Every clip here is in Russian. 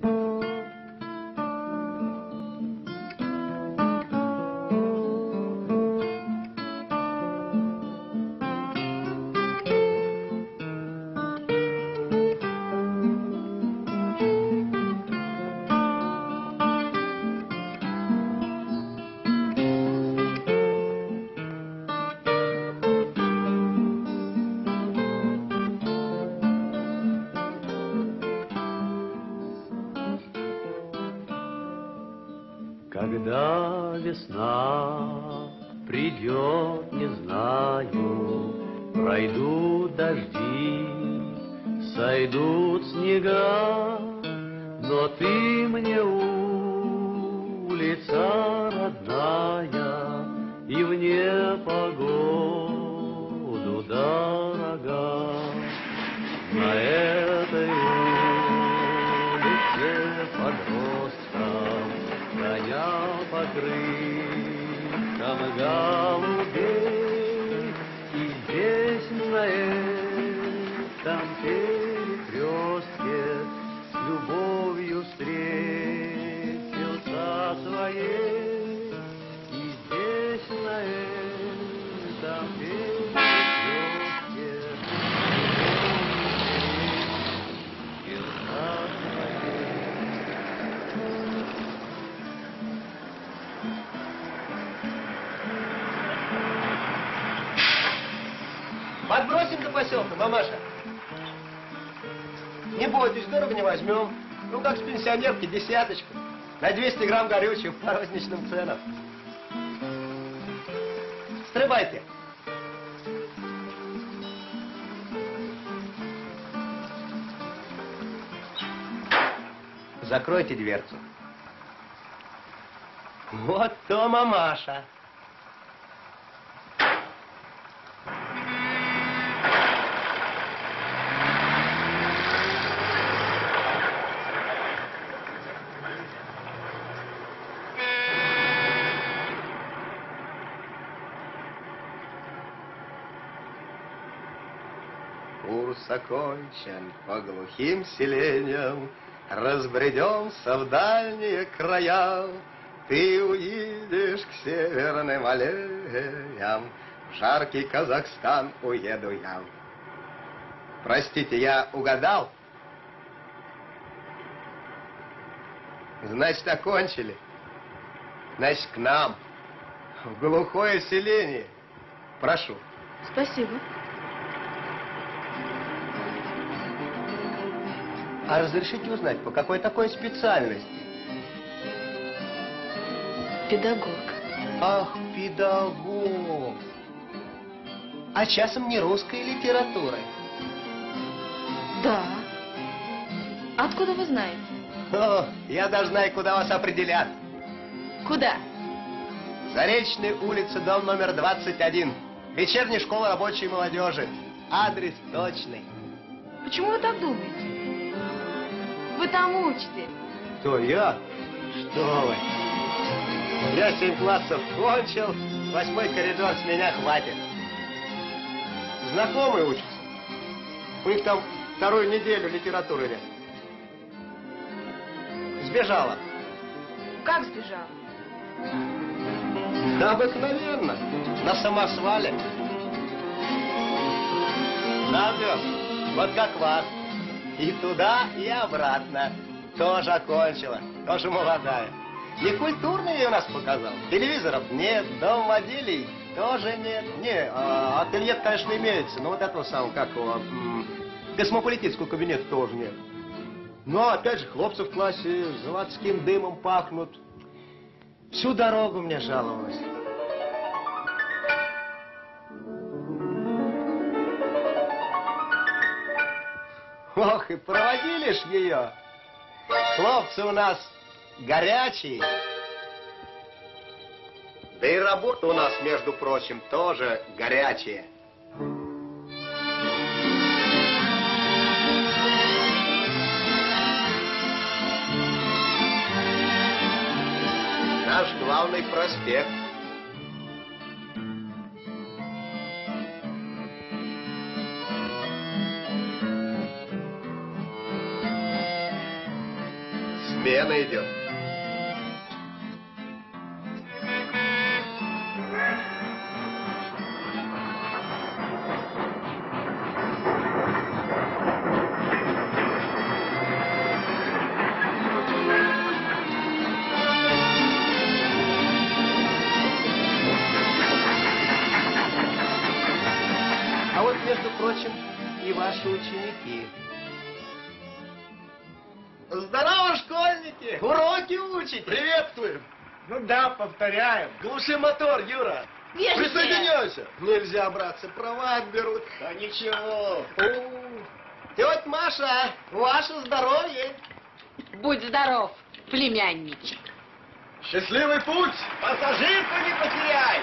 Когда весна придет, не знаю, пройдут дожди, сойдут снега, но ты мне улица родная и в непогоду дорога. На этой улице подросткам гонял по крышам голубей, и здесь на этом перекрестке с любовью встретился своей, и здесь на этом перекрестке встретился своей. Подбросим до поселка, мамаша. Не бойтесь, дорого не возьмем. Ну, как с пенсионерки, десяточку. На 200 грамм горючего по розничным ценам. Стрибайте. Закройте дверцу. Вот то мамаша. Курс окончен по глухим селениям, разбредемся в дальние края. Ты уедешь к северным аллеям, в жаркий Казахстан уеду я. Простите, я угадал? Значит, окончили. Значит, к нам, в глухое селение. Прошу. Спасибо. А разрешите узнать, по какой такой специальности? Педагог. Ах, педагог. А часом не русской литературой? Да. Откуда вы знаете? О, я даже знаю, куда вас определят. Куда? Заречная улица, дом номер 21. Вечерняя школа рабочей молодежи. Адрес точный. Почему вы так думаете? Вы там учите. Кто, я? Что вы? Я 7 классов кончил, 8-й коридор с меня хватит. Знакомые учатся. У них там вторую неделю литературы нет. Сбежала. Как сбежала? Обыкновенно. На самосвале. Завез. Вот как вас. И туда, и обратно. Тоже окончила. Тоже молодая. Некультурный я у нас показал. Телевизоров нет, домовладелий тоже нет. Не, ателье, конечно, имеется. Но вот этого самого, как его, космополитического кабинета тоже нет. Но, опять же, хлопцы в классе заводским дымом пахнут. Всю дорогу мне жаловалась. Ох, и проводили ж ее. Хлопцы у нас горячие. Да и работа у нас, между прочим, тоже горячая. Наш главный проспект. Пена идет. А вот, между прочим, и ваши ученики. Здорово, школьники! Уроки учите! Приветствуем! Ну да, повторяем. Глуши мотор, Юра! Вежливее. Присоединяйся. Нельзя, братцы, права отберут. Да ничего. Тетя Маша, ваше здоровье! Будь здоров, племянничек. Счастливый путь! Пассажирку не потеряй!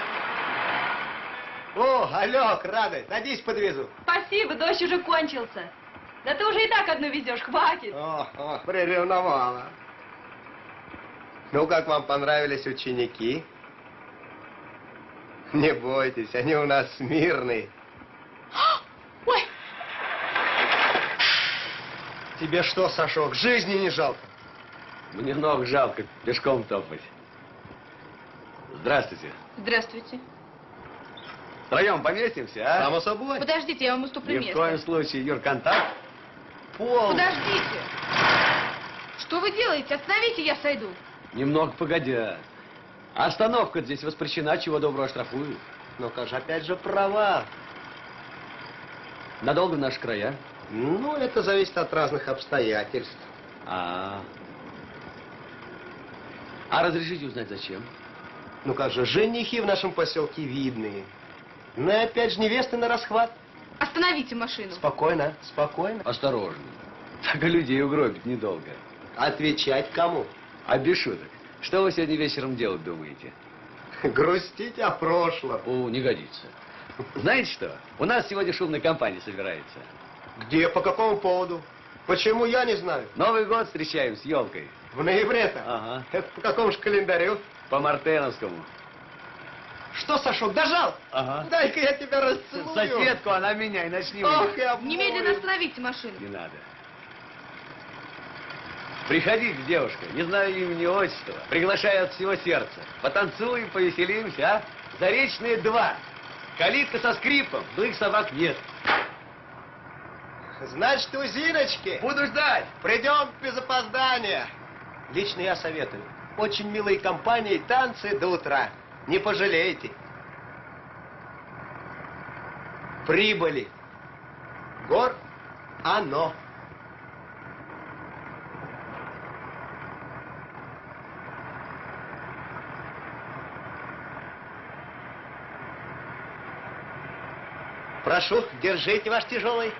О, Алёк, рады, садись, подвезу. Спасибо, дождь уже кончился. Да ты уже и так одну везешь, хватит. О, приревновала. Ну, как вам понравились ученики? Не бойтесь, они у нас смирные. Ой, Тебе что, Сашок, жизни не жалко? Мне ног жалко пешком топать. Здравствуйте. здравствуйте. Втроем поместимся, а? Само собой. Подождите, я вам уступлю Ни в место. коем случае, Юр, контакт. Полный. Подождите. Что вы делаете? Остановите, я сойду. Немного погодя. Остановка здесь воспрещена, чего доброго штрафуют. Ну, как же, опять же, права. Надолго в наши края? Ну, это зависит от разных обстоятельств. А разрешите узнать, зачем? Ну, как же, женихи в нашем поселке видные. Ну, и опять же, невесты на расхват. Остановите машину. Спокойно, спокойно. Осторожно. Так и людей угробить недолго. Отвечать кому? А без шуток. Что вы сегодня вечером делать думаете? Грустить о прошлом. О, не годится. Знаете что? У нас сегодня шумная компания собирается. Где, по какому поводу? Почему, я не знаю. Новый год встречаем с елкой. В ноябре-то? Ага. Это по какому же календарю? По Мартеновскому. Что, Сашок, дожал? Ага. Дай-ка я тебя расцелую. Соседку, она меня и начни. Ох, я Немедленно остановите машину. Не надо. Приходите, девушка, не знаю имени, отчества. Приглашаю от всего сердца. Потанцуем, повеселимся, а? Заречные 2. Калитка со скрипом, злых собак нет. Значит, у Зиночки Буду ждать. придем без опоздания. Лично я советую. Очень милые компании, танцы до утра. Не пожалеете. Прибыли. Гор оно. Прошу, держите ваш тяжелый.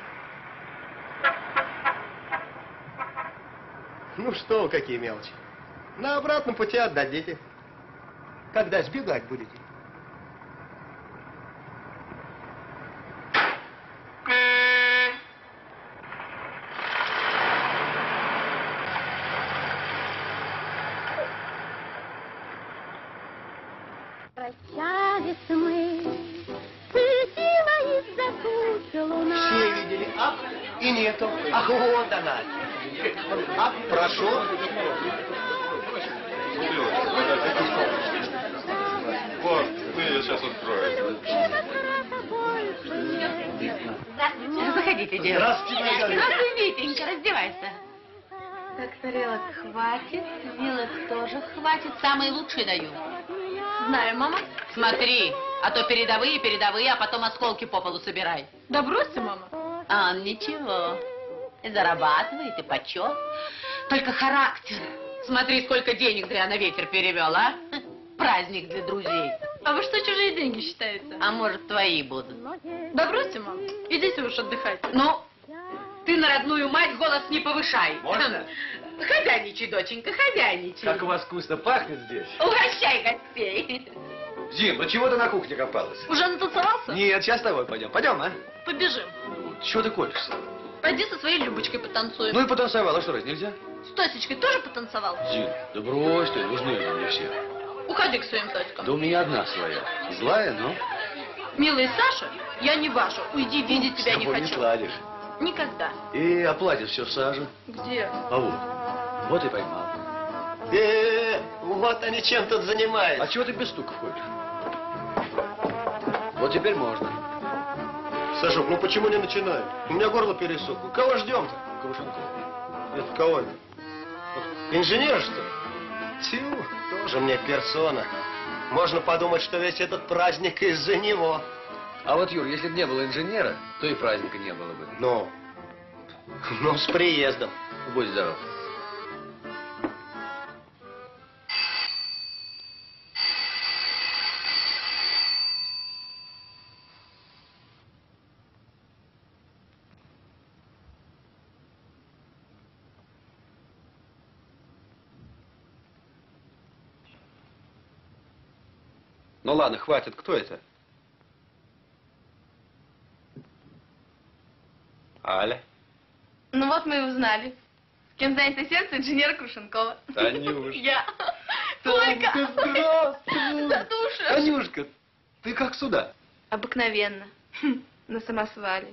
Ну что вы, какие мелочи. На обратном пути отдадите. Когда сбегать будете? Прощались мы, светила из-за тучи луна. Все видели, ап, и нету. Ах, вот она. Ап, прошу. Вот, ты ее сейчас откроешь. Заходите, девушка. Здравствуйте, Маргарита. Здравствуй, Витенька, раздевайся. Так, тарелок хватит, вилок тоже хватит, самые лучшие даю. Знаю, мама. Смотри, а то передовые, а потом осколки по полу собирай. Да бросьте, мама. А он ничего. И зарабатывает, и почет. Только характер. Смотри, сколько денег зря на ветер перевел, а? Праздник для друзей. А вы что, чужие деньги считаете? А может, твои будут. Да бросьте, мама. Идите уж отдыхайте. Ну, ты на родную мать голос не повышай. Можно? Хозяйничай, доченька, хозяйничай. Как у вас вкусно пахнет здесь. Угощай гостей. Зим, ну чего ты на кухне копалась? Уже натанцевался? Нет, сейчас с тобой пойдем. Пойдем, а? Побежим. Чего ты колешься? Пойди со своей Любочкой потанцуем. Ну и потанцевала, что раз нельзя? С Тосечкой тоже потанцевал? Зин, да брось ты, нужны они мне все. Уходи к своим Тоськам. Да у меня одна своя. Злая, но... Милый Саша, я не ваша. Уйди, видеть тебя С не тобой не хочу. сладишь. Никогда. И оплатишь все в саже. Где? А вот. Вот и поймал. Вот они чем тут А занимаются. чего ты без стука ходишь? Вот теперь можно. Сашок, ну почему не начинаем? У меня горло пересохло. Кого ждем-то? Крушенкова. Это кого это? Инженера, что ли? Тю, тоже мне персона. Можно подумать, что весь этот праздник из-за него. А вот, Юр, если бы не было инженера, то и праздника не было бы. Ну, с приездом. Будь здоров. Ну ладно, хватит. Кто это? Аля. Ну вот мы и узнали. Кем занято сердце инженера Крушенкова. Танюш. Я. Тонька, Только. здравствуй. Татуша. Танюшка, ты как сюда? Обыкновенно. На самосвале.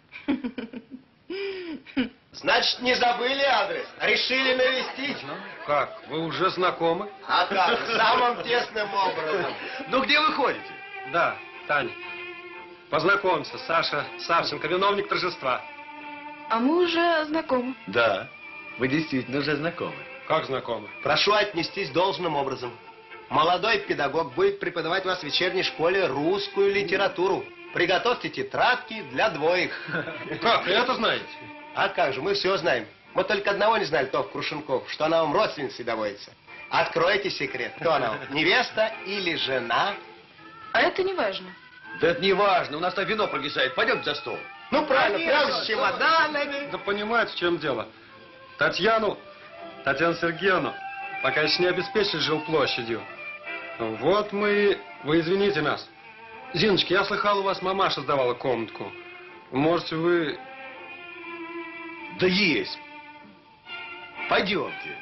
Значит, не забыли адрес? Решили навестить? Как, вы уже знакомы? А как? Самым тесным образом. Ну где вы ходите? Да, Таня. Познакомься, Саша Савченко, виновник торжества. А мы уже знакомы. Да, вы действительно уже знакомы. Как знакомы? Прошу отнестись должным образом. Молодой педагог будет преподавать у вас в вечерней школе русскую литературу. Приготовьте тетрадки для двоих. Как, это знаете? А как же, мы все знаем. Мы только одного не знали, Тов Крушенков, что она вам родственницей доводится. Откройте секрет. Кто она вам? Невеста или жена? А это не важно. Да это не важно, у нас там вино прогисает. Пойдемте за стол. Ну правильно, Конечно, прямо с чемоданами. Да понимаете, в чем дело. Татьяну Сергеевну пока еще не обеспечили жилплощадью. Вот мы... Вы извините нас. Зиночка, я слыхал, у вас мамаша сдавала комнатку. Можете вы... Да есть. Пойдемте.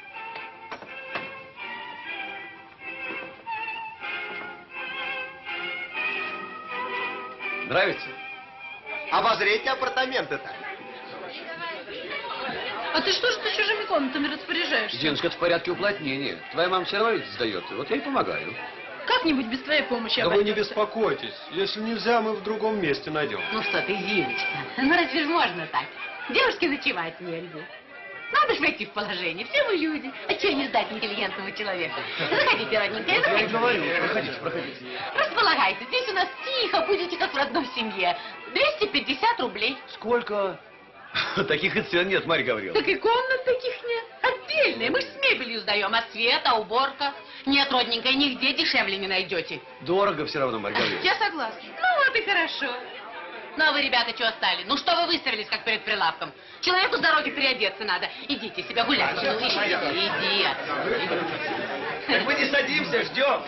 Нравится? Обозрите апартаменты-то. А ты что же ты чужими комнатами распоряжаешься? Зиночка, это в порядке уплотнения. Твоя мама все равно ведь сдает. Вот я и помогаю. Как-нибудь без твоей помощи Да вы не обойдемся. беспокойтесь. Если нельзя, мы в другом месте найдем. Ну что ты, Зиночка, ну разве ж можно так? Девушке ночевать нельзя. Надо ж войти в положение. Все мы люди. А чего не ждать интеллигентного человека? Заходите, родненькая, Я и заходите. говорю, проходите, проходите. Располагайтесь. Здесь у нас тихо, будете как в родной семье. 250 рублей. Сколько? Таких и цен нет, Марья Гавриловна. Так и комнат таких нет. Отдельные. Мы ж с мебелью сдаем. А свет, а уборка? Нет, родненькая, нигде дешевле не найдете. Дорого все равно, Марья Гавриловна. Я согласна. Ну вот и хорошо. Ну а вы, ребята, чего стали? Ну что вы выставились, как перед прилавком? Человеку с дороги переодеться надо. Идите себя гулять. Ну, иди. Так мы не садимся, ждем.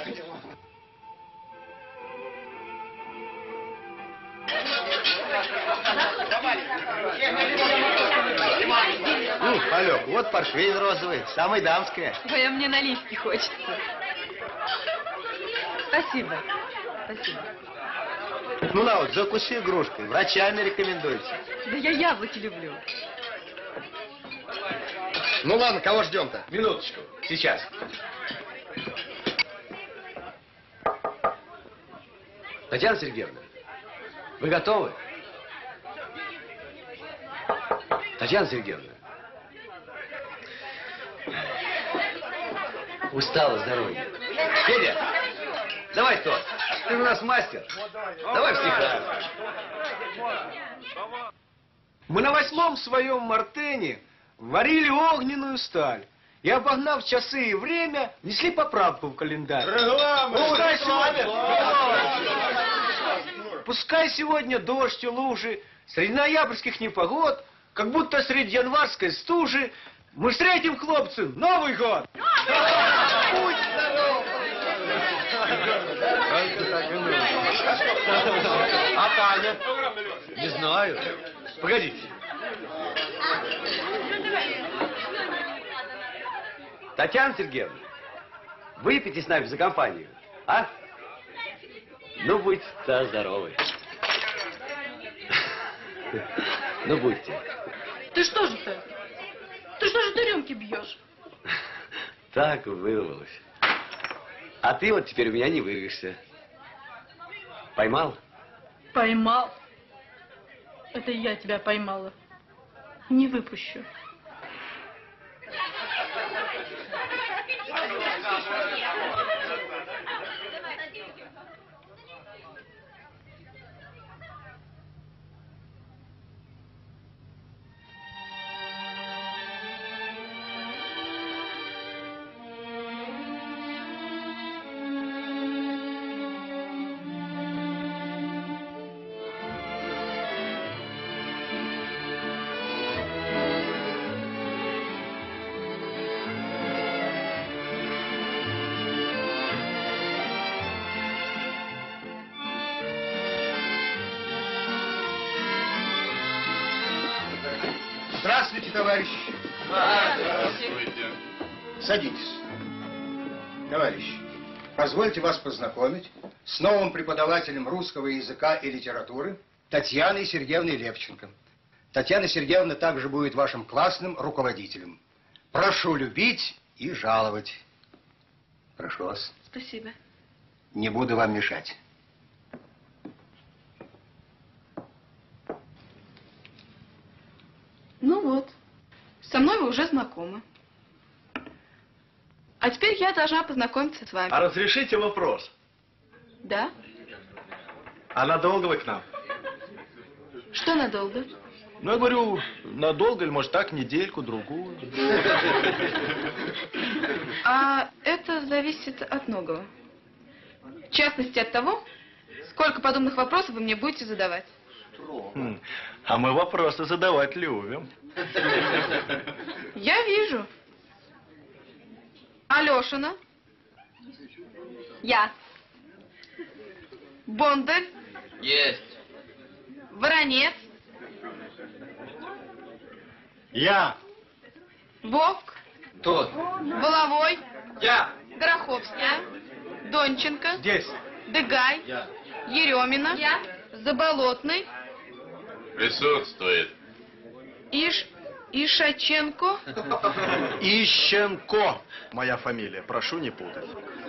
Алёк, вот портфель розовый, самый дамская. Ой, а мне наливки хочется. Спасибо. Спасибо. Ну на вот, закуси игрушкой, врачами рекомендуется. Да я яблоки люблю. Ну ладно, кого ждем-то? Минуточку, сейчас. Татьяна Сергеевна, вы готовы? Татьяна Сергеевна. Устала с дороги. Федя, давай тост. Ты у нас мастер. Давай в стихах. Мы на 8-м своем мартене варили огненную сталь. И, обогнав часы и время, внесли поправку в календарь. Пускай сегодня дождь и лужи, среди ноябрьских непогод, как будто среди январской стужи, мы встретим, хлопцы, Новый год! Будь здоров! А Таня? Не знаю. Погодите. Татьяна Сергеевна, выпейте с нами за компанию, а? Ну, будьте здоровы. Ну, будьте. Ты что же ты? Ты что же ты рюмки бьешь? Так вырвалось. А ты вот теперь у меня не вырвешься. Поймал? Поймал. Это я тебя поймала. Не выпущу. Здравствуйте, товарищи. Здравствуйте. Садитесь. Товарищи, позвольте вас познакомить с новым преподавателем русского языка и литературы Татьяной Сергеевной Левченко. Татьяна Сергеевна также будет вашим классным руководителем. Прошу любить и жаловать. Прошу вас. Спасибо. Не буду вам мешать. Ну вот, со мной вы уже знакомы. А теперь я должна познакомиться с вами. А разрешите вопрос? Да? А надолго вы к нам? Что надолго? Ну, я говорю, надолго или, может, так, недельку-другую. А это зависит от многого. В частности, от того, сколько подобных вопросов вы мне будете задавать. А мы вопросы задавать любим. Я вижу. Алешина. Я. Бондарь. Есть. Воронец. Я. Вовк. Тут. Воловой. Я. Гороховская. Донченко. Здесь. Дыгай. Я. Еремина. Я. Заболотный. Присутствует. Ишаченко. Ищенко. Моя фамилия. Прошу не путать.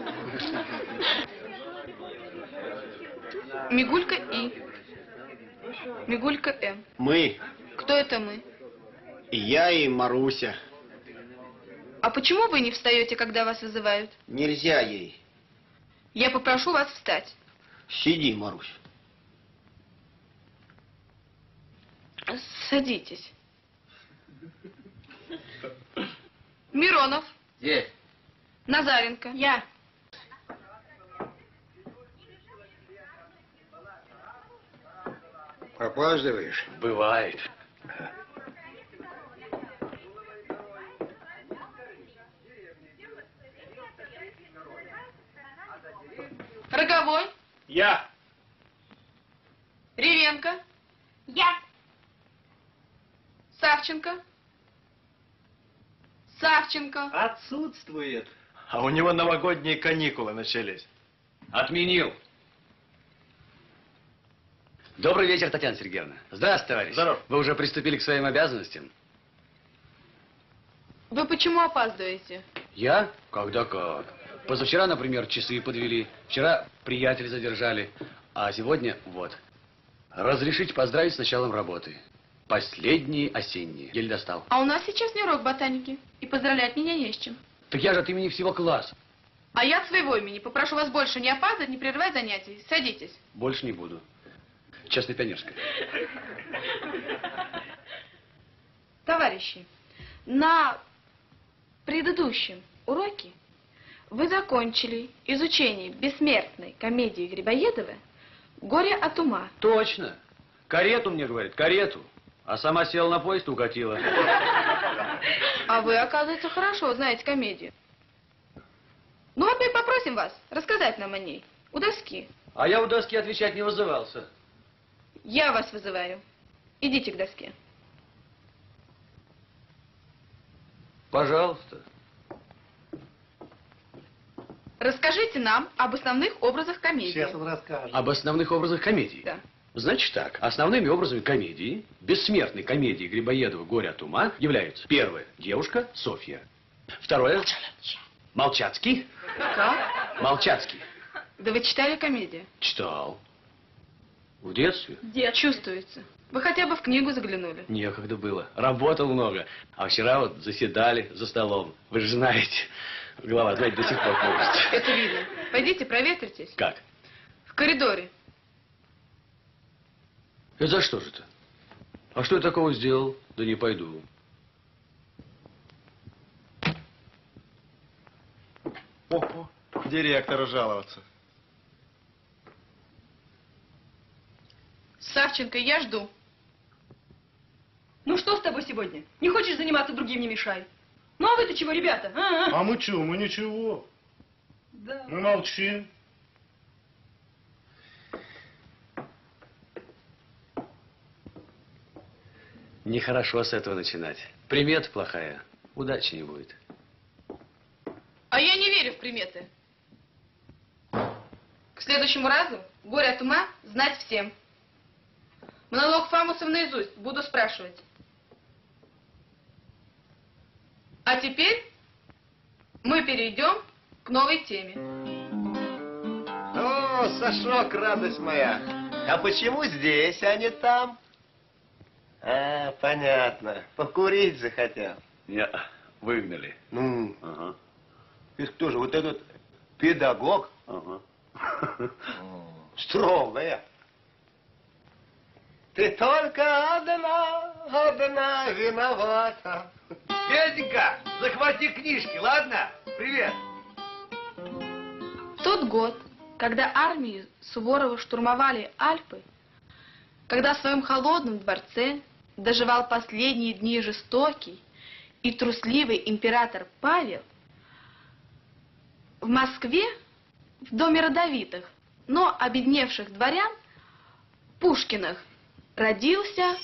Мигулька И. Мигулька М. Мы. Кто это мы? И я, и Маруся. А почему вы не встаете, когда вас вызывают? Нельзя ей. Я попрошу вас встать. Сиди, Марусь. Садитесь. Миронов. Есть. Назаренко. Я. Опаздываешь? Бывает. Роговой. Я. Ревенко. Я. Савченко. Савченко. Отсутствует. А у него новогодние каникулы начались. Отменил. Добрый вечер, Татьяна Сергеевна. Здравствуйте, товарищ. Здоров. Вы уже приступили к своим обязанностям? Вы почему опаздываете? Я? Когда как. Позавчера, например, часы подвели. Вчера приятеля задержали. А сегодня вот. Разрешите поздравить с началом работы. Последние осенние. Еле достал. А у нас сейчас не урок ботаники. И поздравлять меня не с чем. Так я же от имени всего класса. А я от своего имени. Попрошу вас больше не опаздывать, не прерывать занятий. Садитесь. Больше не буду. Честная пионерская. Товарищи, на предыдущем уроке вы закончили изучение бессмертной комедии Грибоедова «Горе от ума». Точно. Карету мне говорит, карету. А сама села на поезд и укатила. А вы, оказывается, хорошо знаете комедию. Ну вот мы и попросим вас рассказать нам о ней. У доски. А я у доски отвечать не вызывался. Я вас вызываю. Идите к доске. Пожалуйста. Расскажите нам об основных образах комедии. Об основных образах комедии? Да. Значит так, основными образами комедии, бессмертной комедии Грибоедова «Горе от ума» являются: первое – девушка Софья. Второе Молчацкий? Как? Молчацкий. Да вы читали комедию? Читал. В детстве? Чувствуется. Вы хотя бы в книгу заглянули. Некогда было. Работал много. А вчера вот заседали за столом. Вы же знаете, голова, знаете, до сих пор кружится. Это видно. Пойдите, проветритесь. Как? В коридоре. Это за что же это? А что я такого сделал? Да не пойду. О, директору жаловаться. Савченко, я жду. Ну что с тобой сегодня? Не хочешь заниматься, другим не мешай. Ну а вы-то чего, ребята? А мы чего? Мы ничего. Да. Мы молчим. Нехорошо с этого начинать. Примета плохая. Удачи не будет. А я не верю в приметы. К следующему разу горе от ума знать всем. Монолог Фамусов наизусть буду спрашивать. А теперь мы перейдем к новой теме. О, Сашок, радость моя. А почему здесь, а не там? А, понятно. Покурить захотел. Не, выгнали. Ну, Ага. и кто же, вот этот педагог? Ага. Строгая. Ты только одна виновата. Петенька, захвати книжки, ладно? Привет. В тот год, когда армии Суворова штурмовали Альпы, когда в своем холодном дворце доживал последние дни жестокий и трусливый император Павел, в Москве, в доме родовитых, но обедневших дворян, Пушкиных, родился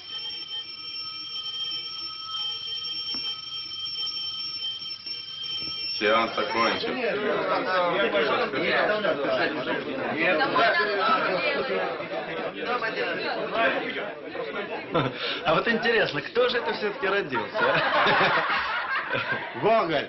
Сеанс окончен. А вот интересно, кто же это все-таки родился? Гоголь.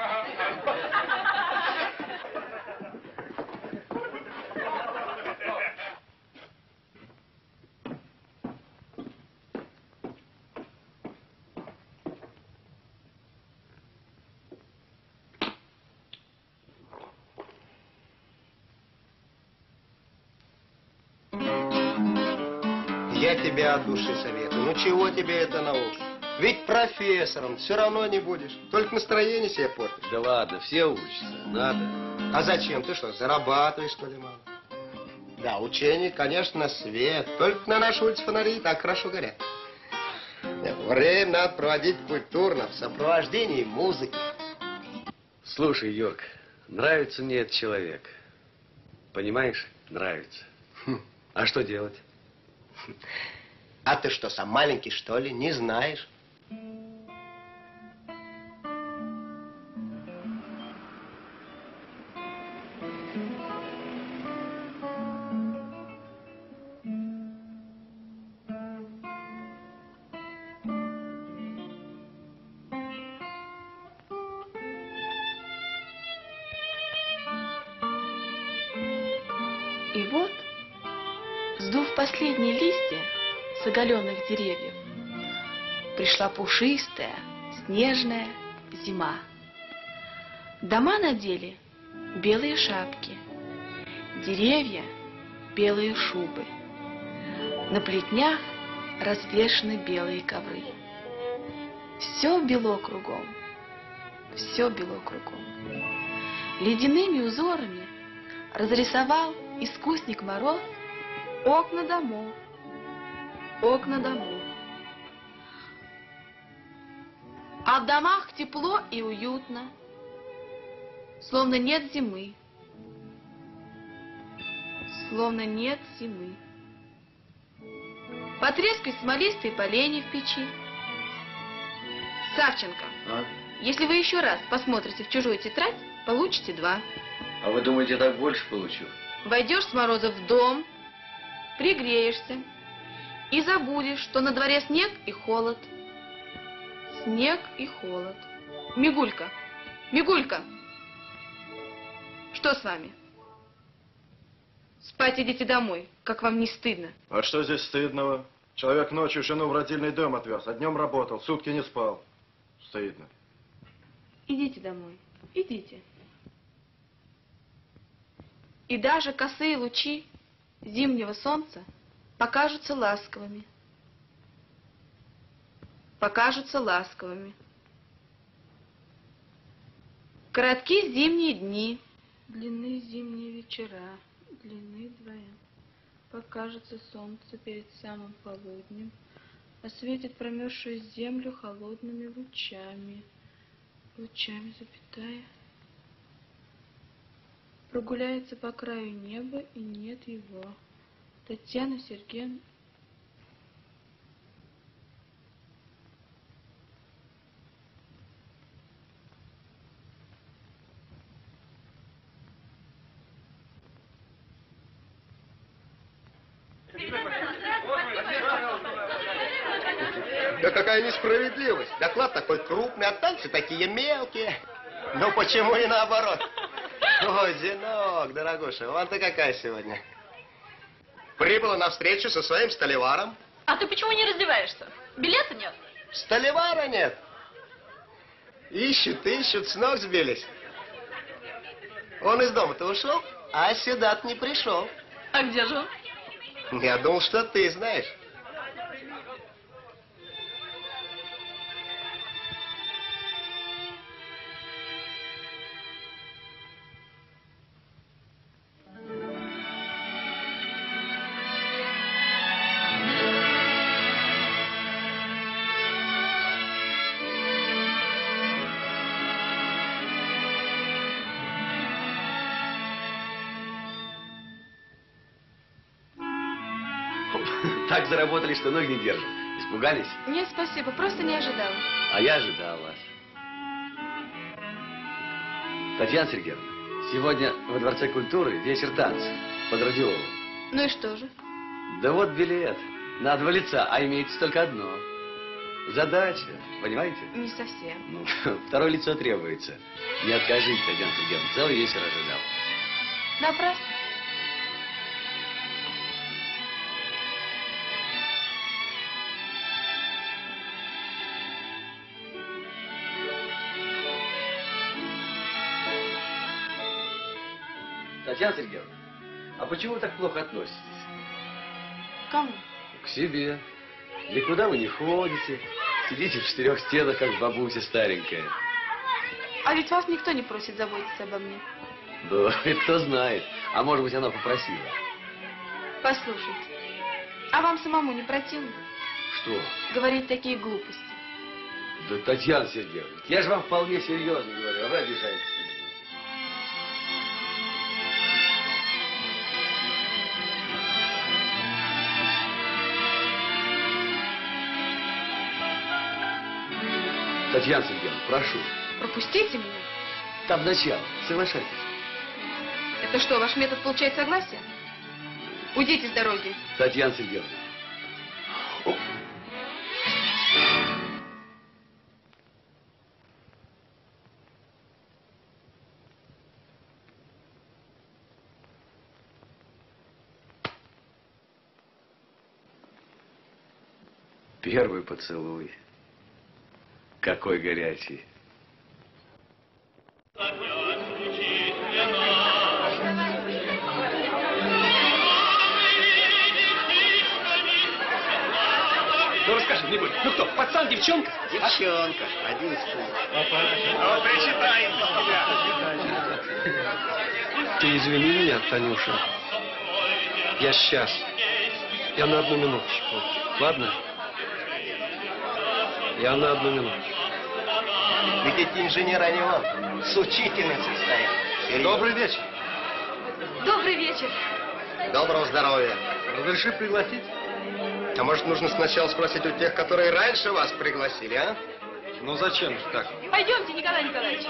Я тебя от души советую. Ну чего тебе эта наука? Ведь профессором все равно не будешь. Только настроение себе портишь. Да ладно, все учатся. Надо. А зачем? Ты что, зарабатываешь, что ли, мало? Да, учение, конечно, свет. Только на нашей улице фонари так хорошо горят. Нет, время надо проводить культурно, в сопровождении музыки. Слушай, Юрк, нравится мне этот человек. Понимаешь? Нравится. А что делать? А ты что, сам маленький, что ли? Не знаешь? И вот, сдув последние листья с оголенных деревьев, пришла пушистая, снежная зима. Дома надели белые шапки, деревья белые шубы, на плетнях развешаны белые ковры. Все бело кругом, все бело кругом. Ледяными узорами разрисовал искусник Мороз окна домов, окна домов. А в домах тепло и уютно, словно нет зимы, словно нет зимы. Потрескивают смолистые поленья в печи. Савченко, если вы еще раз посмотрите в чужую тетрадь, получите 2. А вы думаете, я так больше получу? Войдешь с мороза в дом, пригреешься и забудешь, что на дворе снег и холод. Снег и холод. Мигулька, Мигулька, Что с вами? Спать идите домой, как вам не стыдно. А что здесь стыдного? Человек ночью жену в родильный дом отвез, а днем работал, сутки не спал. Стыдно. Идите домой, идите. И даже косые лучи зимнего солнца покажутся ласковыми. Покажутся ласковыми. Короткие зимние дни, длинные зимние вечера, длины вдвоем. Покажется солнце перед самым полуднем, осветит промерзшую землю холодными лучами. Лучами, запятая. Прогуляется по краю неба, и нет его. Татьяна Сергеевна. Да какая несправедливость. Доклад такой крупный, а танцы такие мелкие. Ну почему и наоборот? Ой, Зинок, дорогуша, вон-то какая сегодня. Прибыла на встречу со своим столеваром. А ты почему не раздеваешься? Билета нет? Столевара нет. Ищут, с ног сбились. Он из дома-то ушел, а сюда-то не пришел. А где же он? Я думал, что ты знаешь. Так заработали, что ноги не держат. Испугались? Нет, спасибо, просто не ожидала. А я ожидал вас. Татьяна Сергеевна, сегодня во Дворце культуры вечер танца под Радиолом. Ну и что же? Да вот билет. На 2 лица, а имеется только одно. Задача, понимаете? Не совсем. Ну, 2-е лицо требуется. Не откажите, Татьяна Сергеевна, целый вечер ожидал. Напрасно. Татьяна Сергеевна, а почему вы так плохо относитесь? К кому? К себе. Никуда вы не ходите. Сидите в 4 стенах, как бабуся старенькая. А ведь вас никто не просит заботиться обо мне. Да, и кто знает. А может быть, она попросила. Послушайте, а вам самому не противно Что? говорить такие глупости? Да, Татьяна Сергеевна, я же вам вполне серьезно говорю, а вы обижаетесь. Татьяна Сергеевна, прошу. Пропустите меня. Там начало. Соглашайтесь. Это что, ваш метод получает согласие? Уйдите с дороги. Татьяна Сергеевна. Первый поцелуй. Какой горячий. Ну расскажи мне, ну кто, пацан, девчонка? Девчонка, 11 лет. Ну, причитаем Ты извини меня, Танюша. Я сейчас. Я на 1 минуточку. Ладно? Я на 1 минуту. Ведь эти инженеры, они вон, с учительницей стоят. Серьезно. Добрый вечер. Добрый вечер. Доброго здоровья. Разреши пригласить? А может, нужно сначала спросить у тех, которые раньше вас пригласили, а? Ну зачем же так? Пойдемте, Николай Николаевич.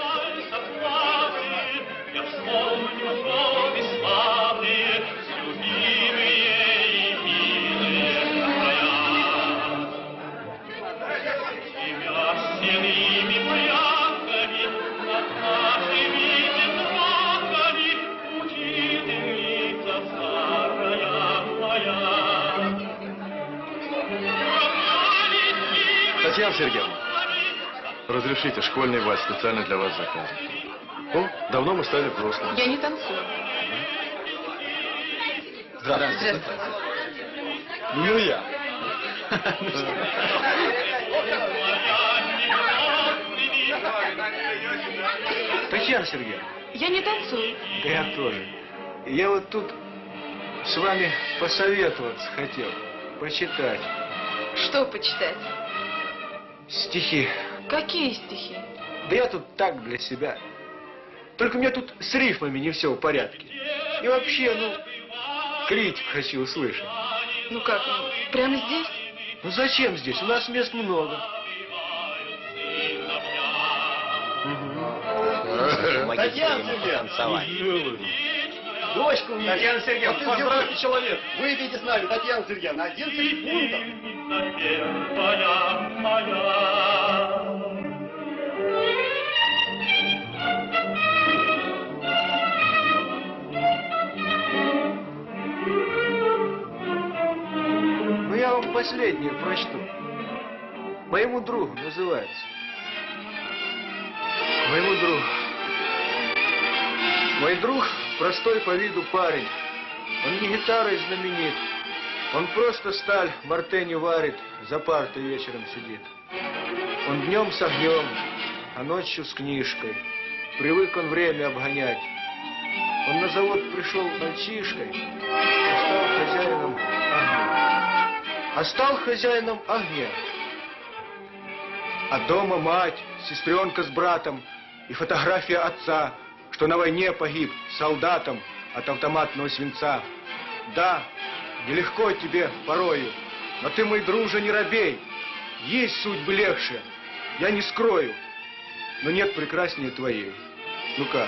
Татьяна Сергеевна, разрешите, школьный вальс специально для вас заказан. О, давно мы стали взрослыми. Я не танцую. Здравствуйте. Ну я. Татьяна Сергеевна, Я не танцую. да я тоже. Я вот тут с вами посоветоваться хотел, почитать Что почитать? стихи. Какие стихи? Да я тут так для себя. Только у меня тут с рифмами не все в порядке. И вообще, критик хочу услышать. Ну как, прямо здесь? Ну зачем здесь? У нас мест много. Татьяна Сергеевна, дочка у меня. Татьяна Сергеевна, поздравьте человека. Выпейте с нами, Татьяна Сергеевна, 11 фунтов. Ну я вам последнее прочту. Моему другу называется. Моему другу. Мой друг простой по виду парень. Он не гитарой знаменит. Он просто сталь мартени варит, за партой вечером сидит. Он днем с огнем, а ночью с книжкой. Привык он время обгонять. Он на завод пришел мальчишкой, а стал хозяином огня. А дома мать, сестренка с братом и фотография отца, что на войне погиб солдатом от автоматного свинца. Да, нелегко тебе порою, но ты, мой друже, не робей. Есть судьбы легче, я не скрою, но нет прекраснее твоей. Ну как?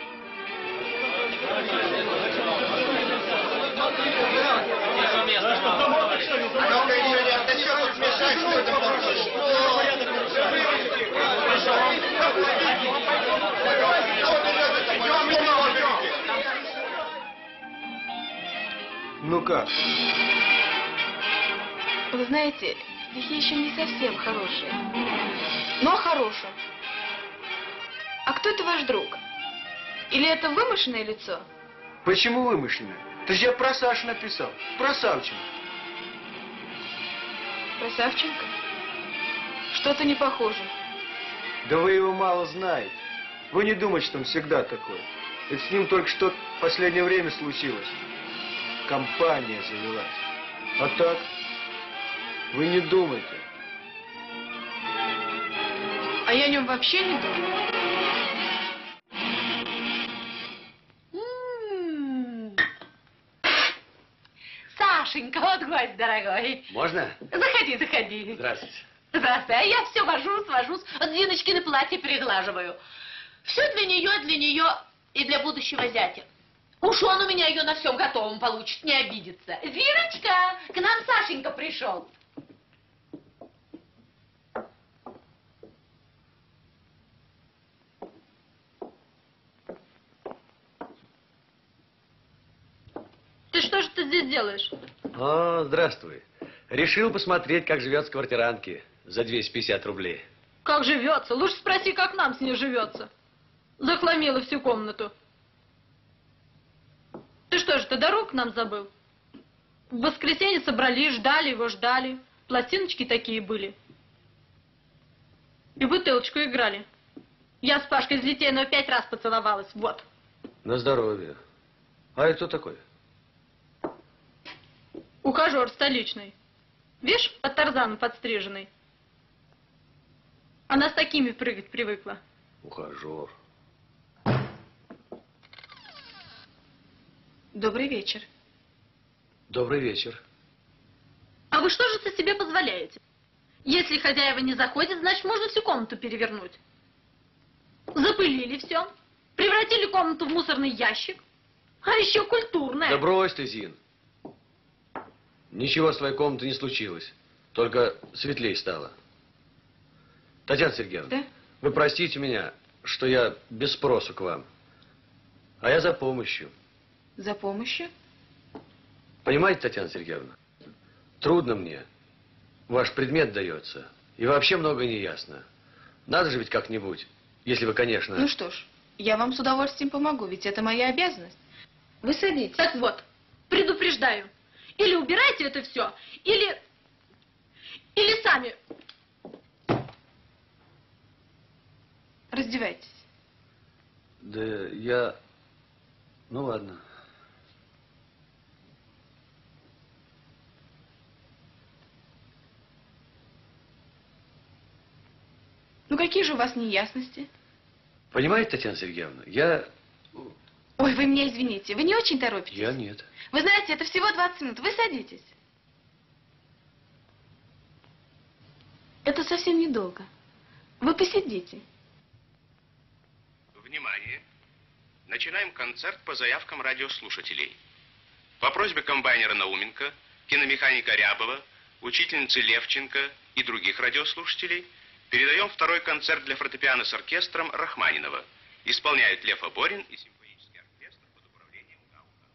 А ну-ка еще не отдачет, тут мешать, что это Ну как? Вы знаете, стихи еще не совсем хорошие. Но хорошие. А кто это ваш друг? Или это вымышленное лицо? Почему вымышленное? Это же я про Сашу написал, про Савченко. Про Савченко? Что-то не похоже. Да вы его мало знаете. Вы не думаете, что он всегда такой. Это с ним только что в последнее время случилось. Компания завелась. А так, вы не думайте. А я о нем вообще не думаю. Сашенька, вот гость дорогой. Можно? Заходи, заходи. Здравствуйте. Здравствуй. А я все вожусь. Вот Зиночкины платье переглаживаю. Все для нее и для будущего зятя. Уж он у меня ее на всем готовом получит, не обидится. Зиночка, к нам Сашенька пришел. Ты что же ты здесь делаешь? О, здравствуй. Решил посмотреть, как живет с квартирантки за 250 рублей. Как живется? Лучше спроси, как нам с ней живется. Захламила всю комнату. Ты что же, ты дорогу к нам забыл? В воскресенье собрались, ждали его, ждали. Пластиночки такие были. И бутылочку играли. Я с Пашкой из Литейного 5 раз поцеловалась. Вот. На здоровье. А это кто такой? Ухажер столичный. Видишь, под Тарзаном подстриженный. Она с такими прыгать привыкла. Ухажер. Добрый вечер. Добрый вечер. А вы что же это себе позволяете? Если хозяева не заходят, значит, можно всю комнату перевернуть. Запылили все, превратили комнату в мусорный ящик. А еще культурная. Да брось ты, Зин. Ничего с твоей комнатой не случилось. Только светлей стало. Татьяна Сергеевна, Да? вы простите меня, что я без спросу к вам. А я за помощью. За помощью? Понимаете, Татьяна Сергеевна, трудно мне. Ваш предмет дается. И вообще много не ясно. Надо же ведь как-нибудь, если вы, конечно... Ну что ж, я вам с удовольствием помогу, ведь это моя обязанность. Вы садитесь. Так вот, предупреждаю. Или убирайте это все, или сами. Раздевайтесь. Да я... Ну ладно. Ну какие же у вас неясности? Понимаете, Татьяна Сергеевна, я... Ой, вы меня извините, вы не очень торопитесь? Я нет. Вы знаете, это всего 20 минут, вы садитесь. Это совсем недолго. Вы посидите. Внимание! Начинаем концерт по заявкам радиослушателей. По просьбе комбайнера Науменко, киномеханика Рябова, учительницы Левченко и других радиослушателей передаем второй концерт для фортепиано с оркестром Рахманинова. Исполняют Лев Аборин и симфонический оркестр под управлением Гаука.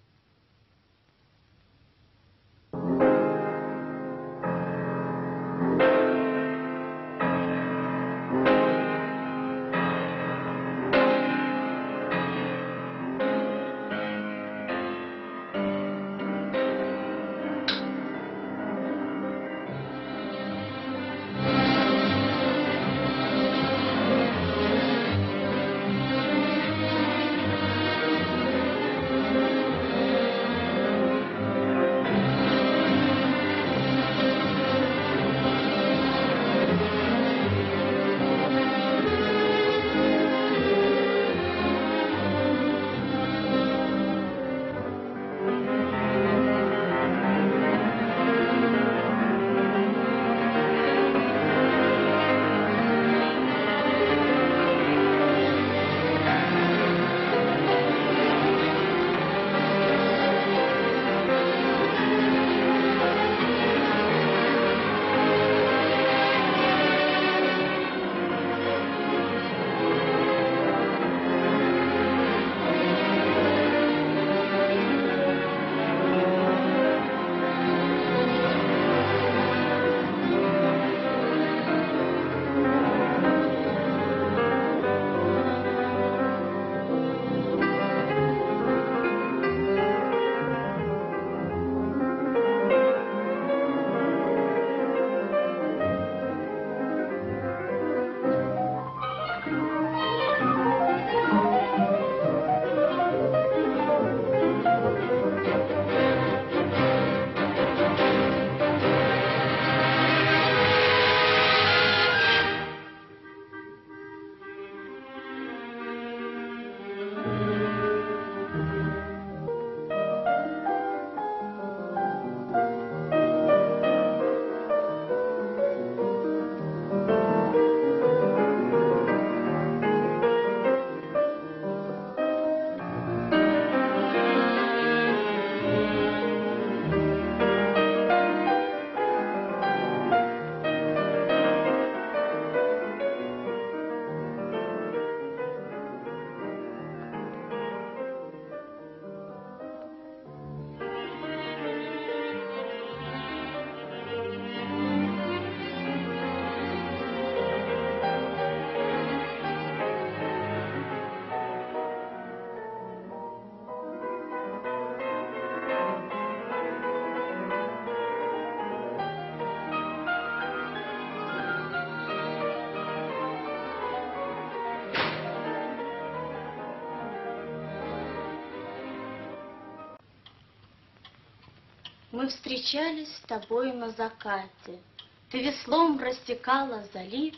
Мы встречались с тобой на закате. Ты веслом растекала залив.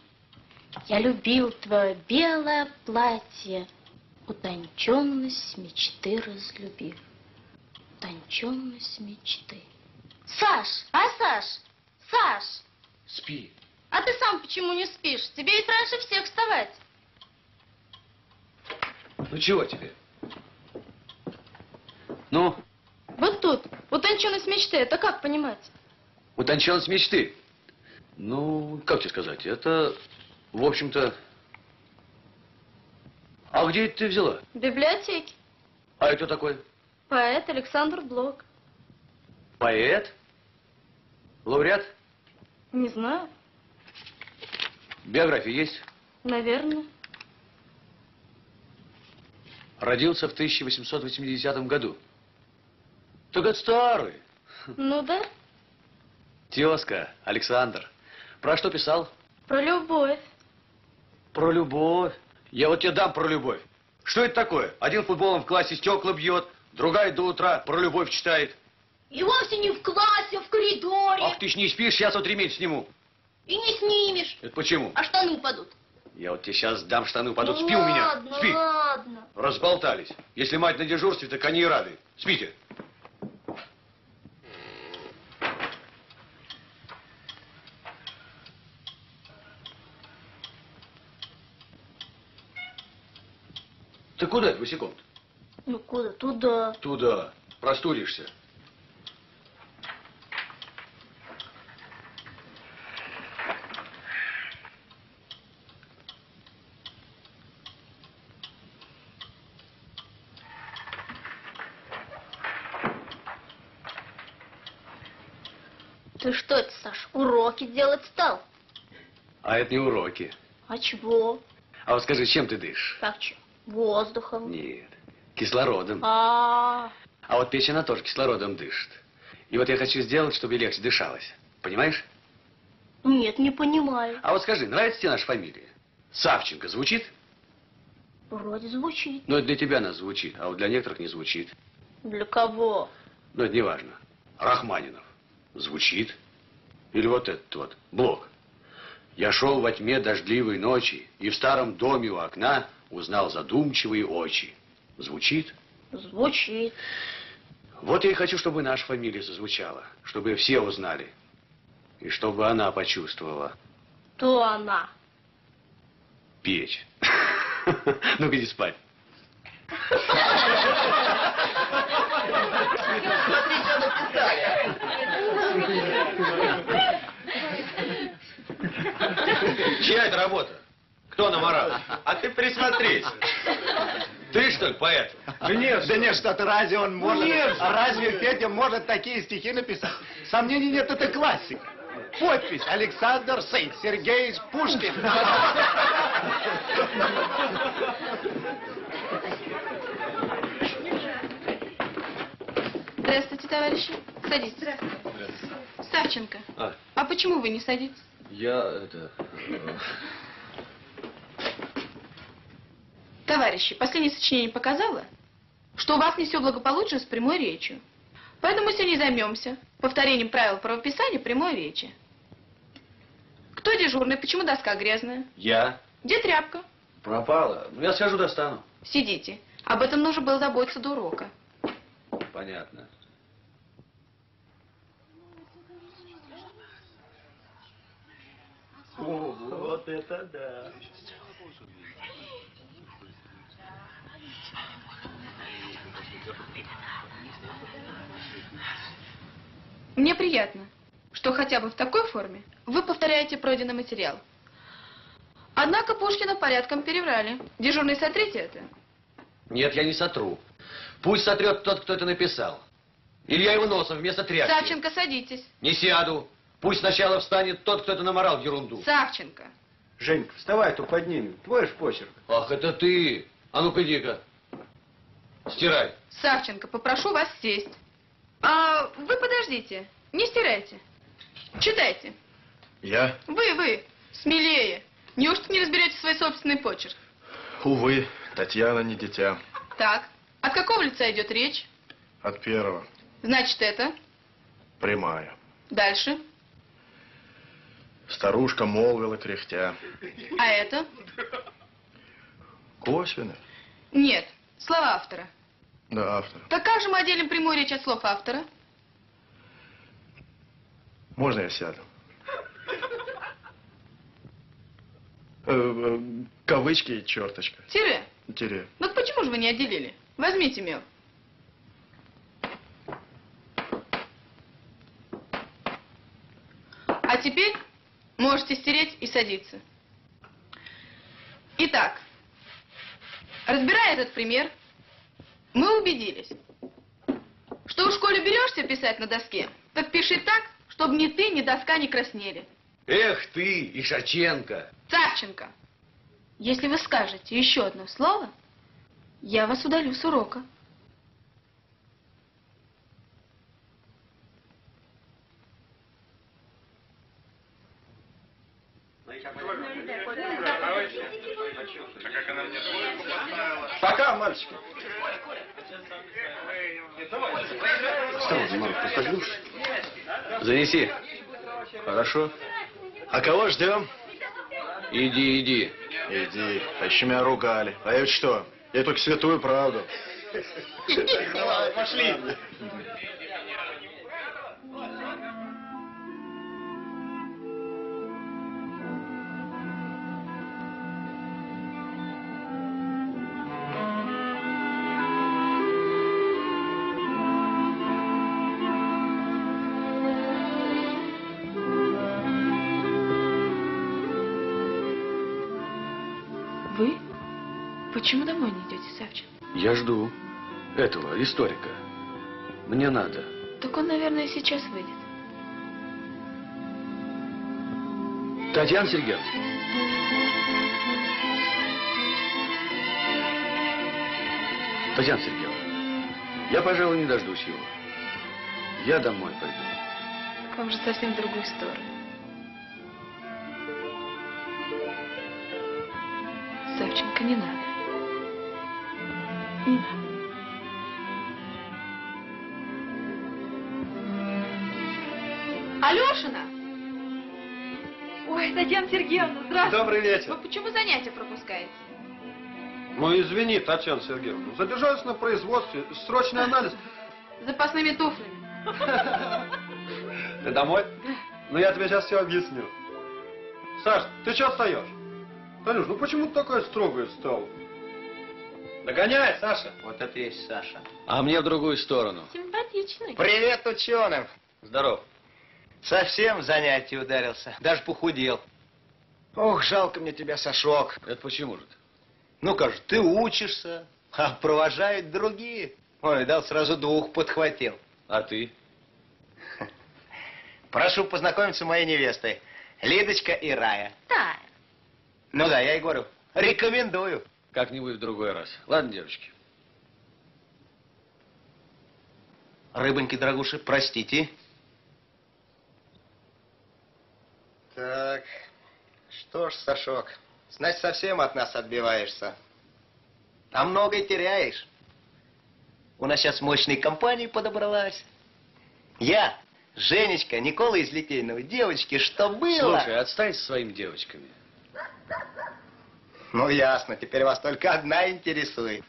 Я любил твое белое платье, утонченность мечты разлюбив. Утонченность мечты. Саш, Саш? Саш! Спи. А ты сам почему не спишь? Тебе ведь раньше всех вставать. Ну чего тебе? Ну? Вот тут, утонченность мечты, это как понимать? Утонченность мечты. Ну, как тебе сказать, это, в общем-то... А где это ты взяла? В библиотеке. А это такой? Поэт Александр Блок. Поэт? Лауреат? Не знаю. Биография есть? Наверное. Родился в 1880 году. Так это старый. Ну да. Тезка, Александр. Про что писал? Про любовь. Про любовь. Я вот тебе дам про любовь. Что это такое? Один футболом в классе стекла бьет, другая до утра про любовь читает. И вовсе не в классе, а в коридоре. Ах, ты ж не спишь, сейчас вот ремень сниму. И не снимешь. Это почему? А штаны упадут. Я вот тебе сейчас дам штаны, упадут. Ну Спи у меня. ладно, Спи. ладно. Разболтались. Если мать на дежурстве, так они и рады. Спите. Ты куда это босиком-то? Ну куда? Туда. Туда. Простудишься. Ты что это, Саш, уроки делать стал? А это не уроки. А чего? А вот скажи, чем ты дышишь? Как че? Воздухом. Нет. Кислородом. А вот печень, она тоже кислородом дышит. И вот я хочу сделать, чтобы легче дышалось. Понимаешь? Нет, не понимаю. А вот скажи, нравится тебе наша фамилия? Савченко звучит? Вроде звучит. Ну, это для тебя она звучит, а вот для некоторых не звучит. Для кого? Ну, это не важно. Рахманинов. Звучит. Или вот этот вот, Блок. Я шел во тьме дождливой ночи и в старом доме у окна узнал задумчивые очи. Звучит? Звучит. Вот я и хочу, чтобы наша фамилия зазвучала, чтобы все узнали. И чтобы она почувствовала. Кто она? Печь. Ну-ка, иди спать. Чья это работа? Кто наморал? А ты присмотрись. Ты, что ли, поэт? Да нет, что-то разве он может? нет. А разве Петя может такие стихи написать? Сомнений нет, это классика. Подпись: Александр Сергеевич Пушкин. Здравствуйте, товарищи. Садитесь. Савченко, а почему вы не садитесь? Товарищи, последнее сочинение показало, что у вас не все благополучно с прямой речью. Поэтому сегодня займемся повторением правил правописания прямой речи. Кто дежурный? Почему доска грязная? Я. Где тряпка? Пропала. Ну, я схожу, достану. Сидите. Об этом нужно было заботиться до урока. Понятно. О, вот это да. Мне приятно, что хотя бы в такой форме вы повторяете пройденный материал. Однако Пушкина порядком переврали. Дежурный, сотрите это. Нет, я не сотру. Пусть сотрет тот, кто это написал. Или я его носом вместо тряпки. Савченко, садитесь. Не сяду. Пусть сначала встанет тот, кто это наморал ерунду. Савченко. Женька, вставай, то поднимем. Твой ж почерк. Ах, это ты. А ну-ка, иди-ка. Стирай. Савченко, попрошу вас сесть. А вы подождите, не стирайте. Читайте. Я? Вы, смелее. Неужто не разберете свой собственный почерк? Увы, Татьяна не дитя. Так, от какого лица идет речь? От первого. Значит, это. Прямая. Дальше. Старушка молвила кряхтя. А это? Косвенно? Нет, слова автора. Да, автор. Так как же мы отделим прямую речь от слов автора? Можно я сяду? Кавычки и черточка. Тире. Тире. Ну почему же вы не отделили? Возьмите мел. А теперь можете стереть и садиться. Итак, разбирая этот пример, мы убедились, что в школе берешься писать на доске, так пиши так, чтобы ни ты, ни доска не краснели. Эх ты, Ишаченко. Савченко, если вы скажете еще одно слово, я вас удалю с урока. Пока, мальчики. Осторожно, Марк, подходишь? Занеси. Хорошо. А кого ждем? Иди, иди. Иди, а еще меня ругали. А я ведь что? Я только святую правду. Давай, пошли. Вы? Почему домой не идете, Савченко? Я жду этого историка. Мне надо. Так он, наверное, сейчас выйдет. Татьяна Сергеевна. Татьяна Сергеевна, я, пожалуй, не дождусь его. Я домой пойду. К вам же совсем в другую сторону. Савченко, не надо. Не надо. Алешина! Ой, Татьяна Сергеевна, здравствуйте. Добрый вечер. Вы почему занятия пропускаете? Ну, извини, Татьяна Сергеевна, задержался на производстве, срочный анализ. Запасными туфлями. Ты домой? Ну, я тебе сейчас все объясню. Саш, ты что встаешь? Танюш, ну почему ты такая строгая стала? Догоняй, Саша. Вот это и есть Саша. А мне в другую сторону. Симпатичный. Привет ученым. Здоров. Совсем в занятие ударился. Даже похудел. Ох, жалко мне тебя, Сашок. Это почему же? Ну, как же, ты учишься, а провожают другие. Ой, дал сразу двух подхватил. А ты? Прошу познакомиться с моей невестой. Лидочка и Рая. Да. Ну да, я и говорю, рекомендую. Как-нибудь в другой раз. Ладно, девочки. Рыбоньки, дорогуши, простите. Так, что ж, Сашок, значит, совсем от нас отбиваешься. А многое теряешь. У нас сейчас мощная компания подобралась. Я, Женечка, Никола из Литейного, девочки, что было? Слушай, отстань со своими девочками. Ну, ясно, теперь вас только одна интересует.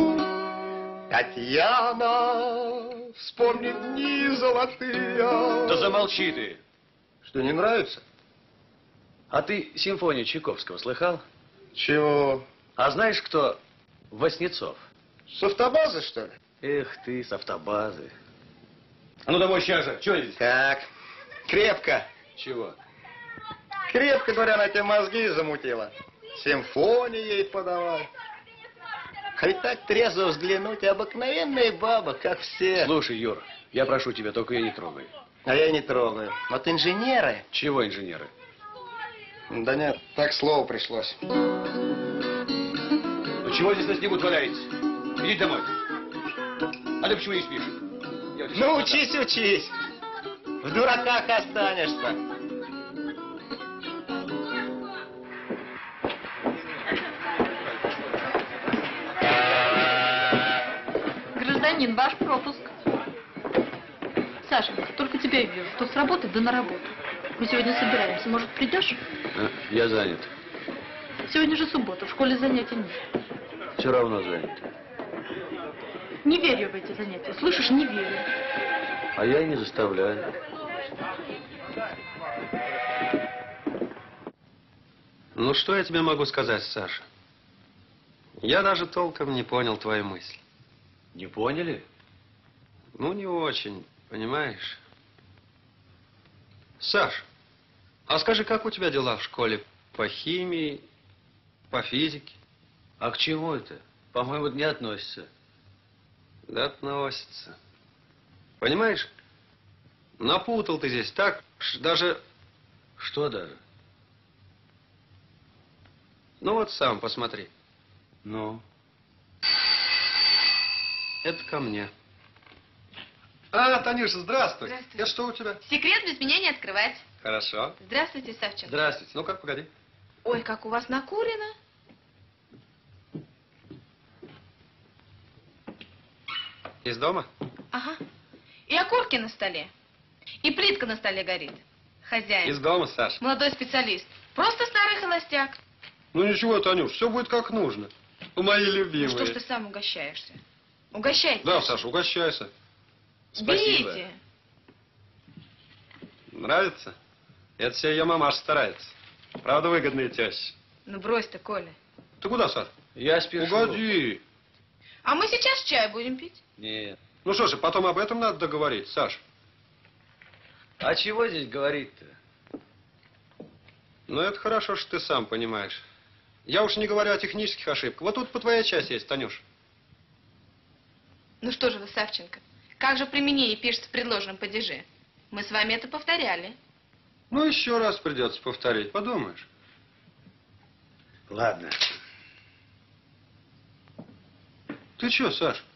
Татьяна, вспомни дни золотые. Да замолчи ты. Что, не нравится? А ты симфонию Чайковского слыхал? Чего? А знаешь, кто Васнецов? С автобазы, что ли? Эх ты, с автобазы. А ну давай сейчас же, что здесь? Так, крепко. Чего? Крепко, говоря, она тебе мозги замутила. Симфонии ей подавай. Хоть так трезво взглянуть, обыкновенная баба, как все. Слушай, Юр, я прошу тебя, только я не трогай. А я не трогаю. Вот инженеры. Чего инженеры? Да нет, так слово пришлось. Ну чего здесь на снегу валяетесь? Иди домой. А ты почему не спишь? Ну учись, учись. В дураках останешься. Гражданин, ваш пропуск. Сашенька, только тебя и вижу. То с работы, да на работу. Мы сегодня собираемся. Может, придешь? Я занят. Сегодня же суббота, в школе занятий нет. Все равно занят. Не верю в эти занятия. Слышишь, не верю. А я и не заставляю. Ну, что я тебе могу сказать, Саша? Я даже толком не понял твою мысль. Не поняли? Ну, не очень, понимаешь? Саш, а скажи, как у тебя дела в школе по химии, по физике? А к чему это? По-моему, это не относится. Да относится. Понимаешь, напутал ты здесь так, даже Что даже? Ну вот сам посмотри. Ну? Это ко мне. А, Танюша, здравствуй. Здравствуй. Это что у тебя? Секрет без меня не открывать. Хорошо. Здравствуйте, Савченко. Здравствуйте. Ну-ка, погоди. Ой, как у вас накурено. Из дома? Ага. И окурки на столе. И плитка на столе горит. Хозяин. Из дома, Саш. Молодой специалист. Просто старый холостяк. Ну ничего, Танюш, все будет как нужно. Мои Ну любимые. что ж ты сам угощаешься? Угощайте. Да, Саша, угощайся. Спасибо. Берите. Нравится? Это все ее мамаша старается. Правда, выгодная теща. Ну брось ты, Коля. Ты куда, Саш? Я спешу. Погоди. А мы сейчас чай будем пить? Нет. Ну что же, потом об этом надо договорить, Саш. А чего здесь говорить-то? Ну, это хорошо, что ты сам понимаешь. Я уж не говорю о технических ошибках. Вот тут по твоей части есть, Танюш. Ну что же вы, Савченко, как же применение пишется в предложенном падеже? Мы с вами это повторяли. Ну, еще раз придется повторить, подумаешь. Ладно. Ты что, Саш?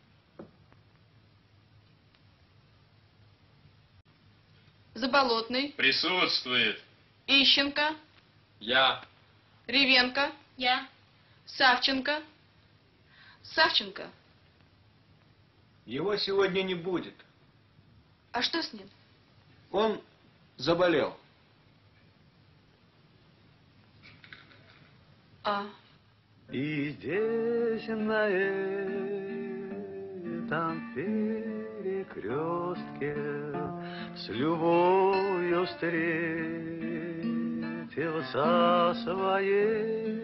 Заболотный, Присутствует. Ищенко, Я. Ревенко, Я. Савченко. Савченко, Его сегодня не будет. а что с ним? Он заболел. А, И здесь, на этом перекрестке, с любовью встретился своей.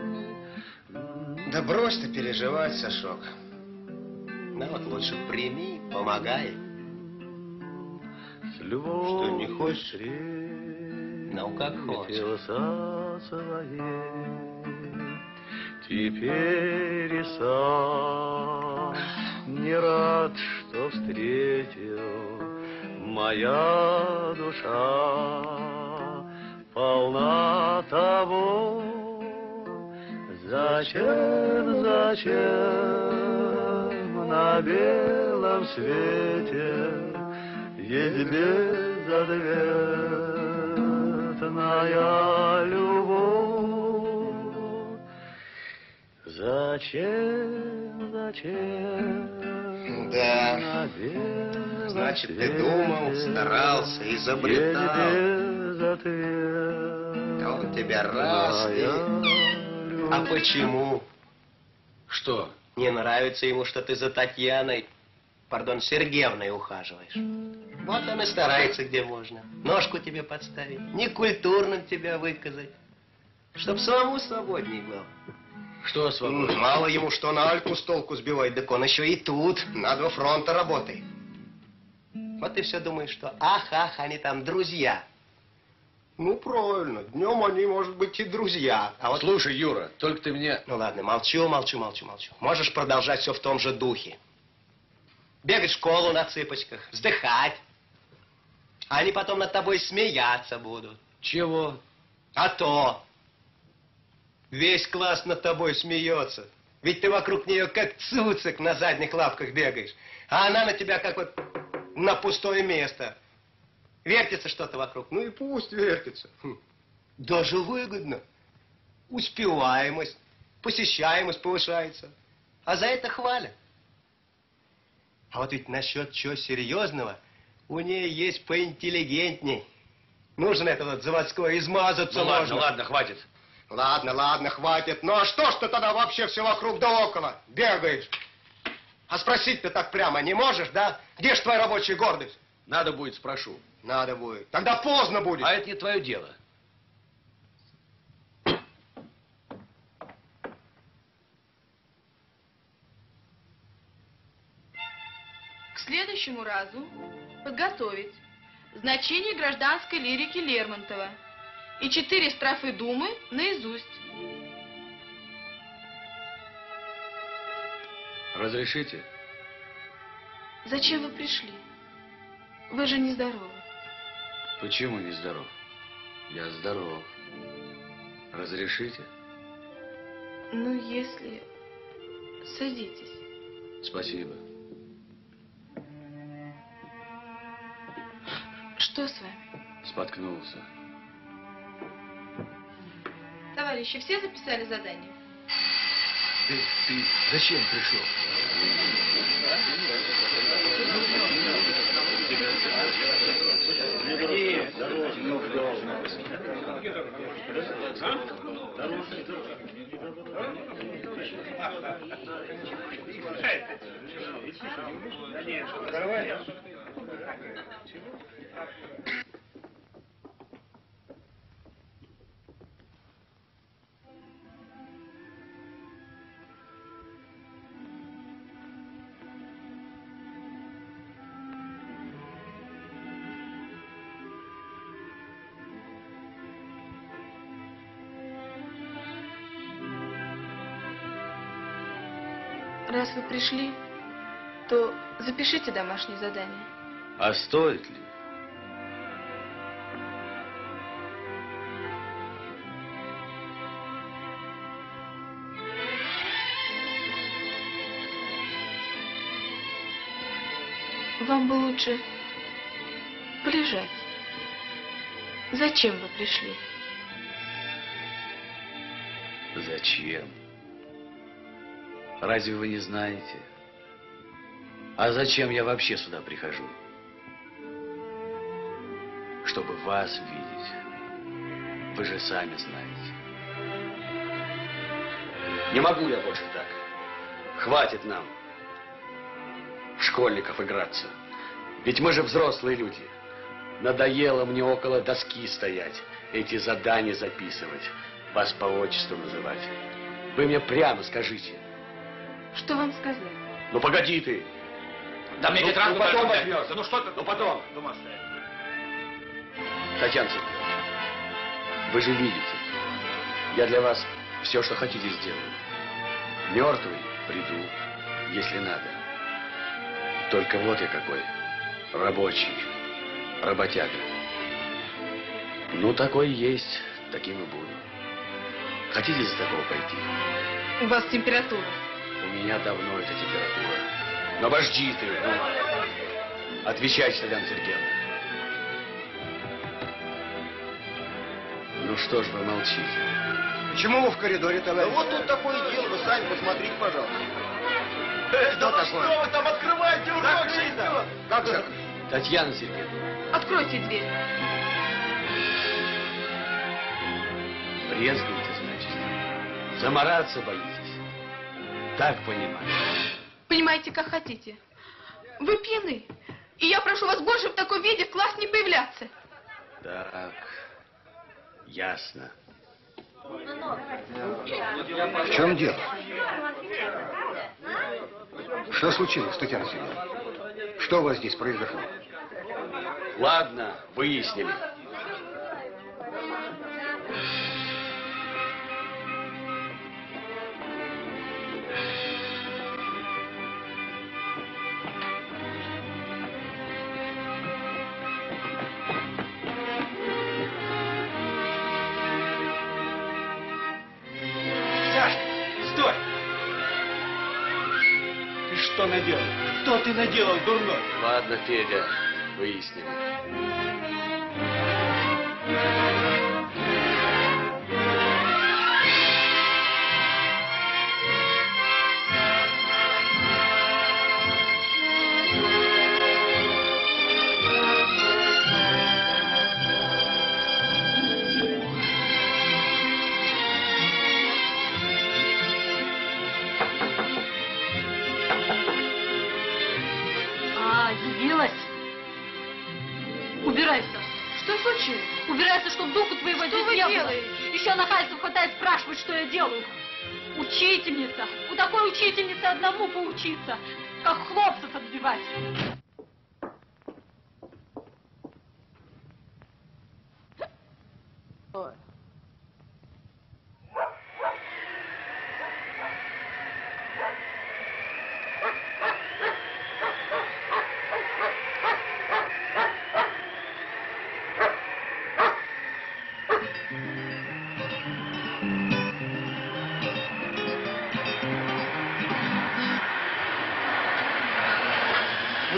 Да брось ты переживать, Сашок. Да вот лучше прими, помогай. С любовью Что, не хочешь? Ну, как хочешь. Теперь и сам не рад, что встретил. Моя душа полна того. Зачем на белом свете есть безответная любовь? Зачем Да. на белом Значит, ты думал, старался, изобретал. А он тебя раз и... А почему? Что? Не нравится ему, что ты за Татьяной, пардон, Сергеевной ухаживаешь. Вот он и старается, где можно. Ножку тебе подставить, некультурным тебя выказать. Чтоб самому свободней был. Что свободно? Мало ему, что на Альку с толку сбивает, так он еще и тут, на два фронта работает. Вот ты все думаешь, что ах, они там друзья. Ну, правильно, днем они, может быть, и друзья. А вот... Слушай, Юра, только ты мне... Ну, ладно, молчу. Можешь продолжать все в том же духе. Бегать в школу на цыпочках, вздыхать. А они потом над тобой смеяться будут. Чего? А то. Весь класс над тобой смеется. Ведь ты вокруг нее как цуцик на задних лапках бегаешь. А она на тебя как вот на пустое место. Вертится что-то вокруг. Ну и пусть вертится. Даже выгодно. Успеваемость, посещаемость повышается. А за это хвалят. А вот ведь насчет чего серьезного у нее есть поинтеллигентней. Нужно это вот заводское, измазаться Ну можно. ладно, хватит. Ладно, хватит. Ну а что ж ты тогда вообще все вокруг да около бегаешь? А спросить-то так прямо не можешь, да? Где ж твоя рабочая гордость? Надо будет, спрошу. Надо будет. Тогда поздно будет. А это не твое дело. к следующему разу подготовить значение гражданской лирики Лермонтова и 4 строфы Думы наизусть. Разрешите? Зачем вы пришли? Вы же нездоровы. Почему нездоров? Я здоров. Разрешите? Ну, если... Садитесь. Спасибо. Что с вами? Споткнулся. Товарищи, все записали задание? Ты зачем пришел? Раз вы пришли, то запишите домашнее задание. А стоит ли? Вам бы лучше полежать. Зачем вы пришли? Зачем? Разве вы не знаете? А зачем я вообще сюда прихожу? Чтобы вас видеть. Вы же сами знаете. Не могу я больше так. Хватит нам, школьников, играться. Ведь мы же взрослые люди. Надоело мне около доски стоять, эти задания записывать, вас по отчеству называть. Вы мне прямо скажите. Что вам сказать? Ну погоди ты. Да мне тетрадку ну, потом только возьмешь. взять. Ну что ты? Ну потом. Думаешь, Татьяна Сергеевна, вы же видите, я для вас все, что хотите, сделаю. Мертвый приду, если надо. Только вот я какой. Рабочий. Работяга. Ну, такой есть, таким и буду. Хотите за такого пойти? У вас температура. У меня давно эта температура. Но обожди ты, ну. Отвечайте, Татьяна Сергеевна. Ну что ж вы молчите? Почему вы в коридоре, товарищ? Да вот тут такое дело, вы сами посмотрите, пожалуйста. Что такое? вы там открываете урок? Как же? Татьяна Сергеевна, Откройте дверь. брезгуете, значит? Замораться боитесь? Так понимаю. Понимаете, как хотите. Вы пьяны. И я прошу вас больше в таком виде в класс не появляться. Так, ясно. В чем дело? Что случилось, Татьяна Сергеевна? Что у вас здесь произошло? Ладно, выяснили. Сашка, стой! Ты что наделал? Что ты наделал, дурной? Ладно, Федя, выяснили. А, явилась? Убирайся. Что случилось? Убирайся, чтоб духу твоего Что здесь вы не было. делаете? Еще нахальцев хватает спрашивать, что я делаю. Учительница. У такой учительницы одному поучиться, как хлопцев отбивать.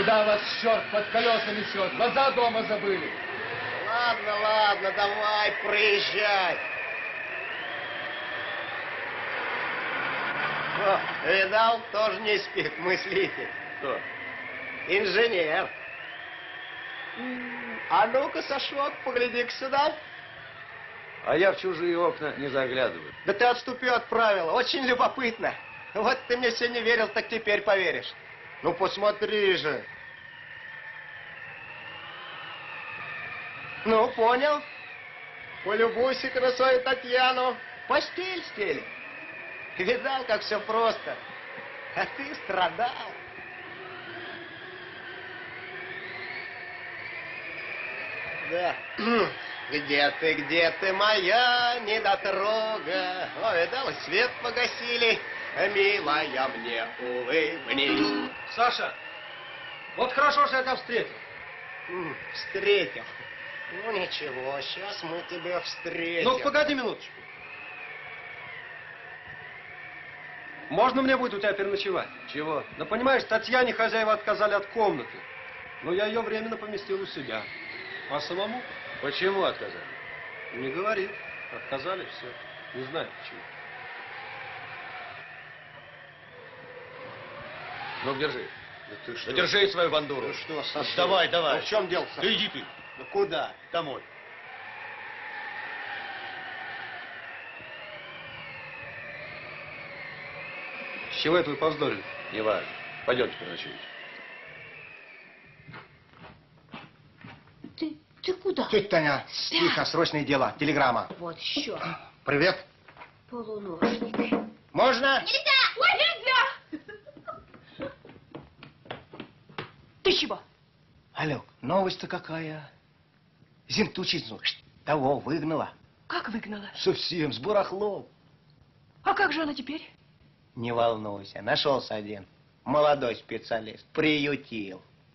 Куда вас черт под колеса несет? Глаза дома забыли. Ладно, ладно, давай, проезжай. О, видал, тоже не спит мыслитель. Кто? Инженер. А ну-ка, Сашок, погляди-ка сюда. А я в чужие окна не заглядываю. Да ты отступи от правила, очень любопытно. Вот ты мне все не верил, так теперь поверишь. Ну, посмотри же. Ну, понял? Полюбуйся-ка на свою Татьяну. Постель стелит. Видал, как все просто. А ты страдал. Да. Где ты, моя недотрога? О, видала, свет погасили. Милая, мне улыбнись. Саша, вот хорошо, что я тебя встретил. Встретил. Ну ничего, сейчас мы тебя встретим. Ну, погоди минуточку. Можно мне будет у тебя переночевать? Чего? Да понимаешь, Татьяне хозяева отказали от комнаты. Но я ее временно поместил у себя. А самому? Почему отказали? Не говори. Отказали, все. Не знаю почему. Ну, держи. Да ты что? Да держи свою бандуру. Ну что, Саша? Давай, давай. Ну в чем дело, Саша? Да иди ты. Да куда? Домой. С чего это вы повздорили? Не важно. Пойдемте переночуем. Ты куда? Тетя Таня, тихо, срочные дела. Телеграмма. Вот еще. Привет. Полуношник. Можно? Нельзя! Ой, нельзя! Ты чего? Алёк, новость-то какая? Зинтучицу того выгнала. Как выгнала? Совсем, с барахлом. А как же она теперь? Не волнуйся, нашелся один. Молодой специалист. Приютил.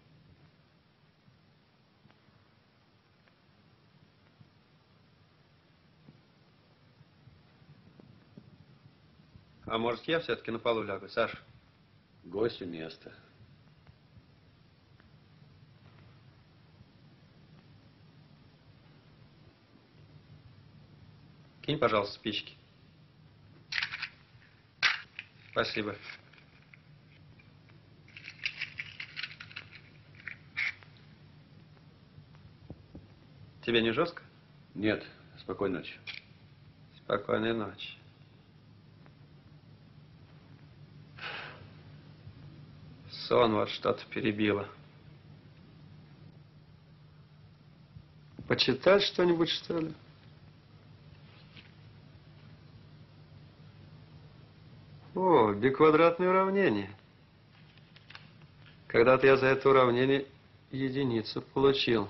А может, я все-таки на полу лягу, Саша? Гостю место. Кинь, пожалуйста, спички. Спасибо. Тебе не жестко? Нет. Спокойной ночи. Спокойной ночи. Сон вот что-то перебило. Почитать что-нибудь, что ли? О, биквадратное уравнение. Когда-то я за это уравнение единицу получил.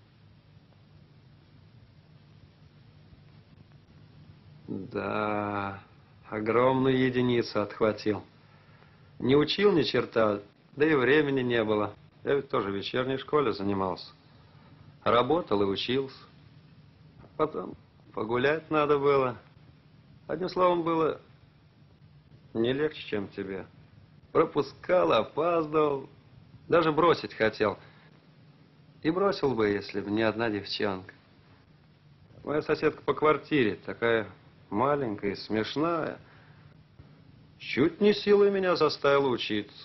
Да, огромную единицу отхватил. Не учил ни черта, да и времени не было. Я ведь тоже в вечерней школе занимался. Работал и учился. Потом погулять надо было. Одним словом, было не легче, чем тебе. Пропускал, опаздывал, даже бросить хотел. И бросил бы, если бы не одна девчонка. Моя соседка по квартире, такая маленькая и смешная, чуть не силой меня заставила учиться.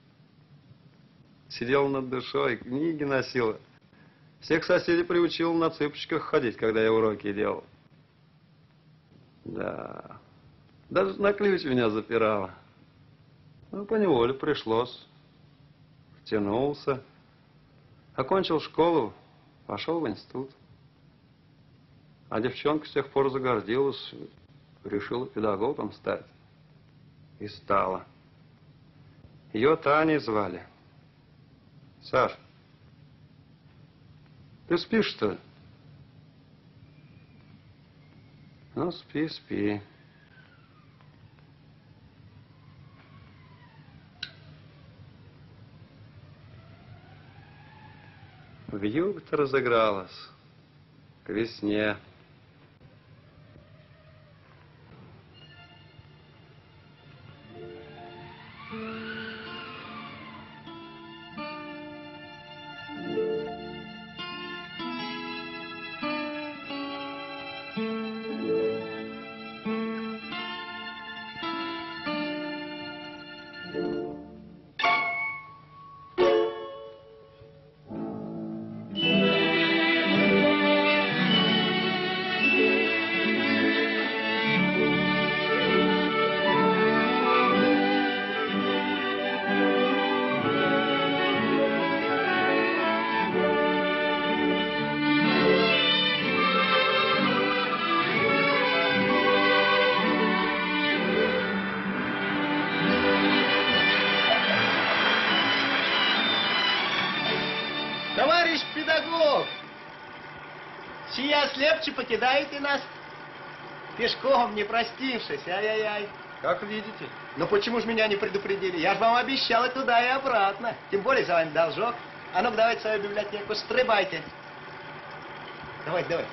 Сидела над душой, книги носила. Всех соседей приучила на цыпочках ходить, когда я уроки делал. Да, даже на ключ меня запирала. Ну, поневоле пришлось. Втянулся. Окончил школу, пошел в институт. А девчонка с тех пор загордилась, решила педагогом стать. И стала. Ее Таней звали. Саш, ты спишь, что ли? Ну, спи, спи. Вьюга-то разыгралась к весне. чья слепче покидаете нас? Пешком, не простившись, ай-яй-яй. Как видите. Ну почему же меня не предупредили? Я же вам обещал и туда, и обратно. Тем более за вами должок. А ну-ка, давайте свою библиотеку, стрибайте. Давайте, давай.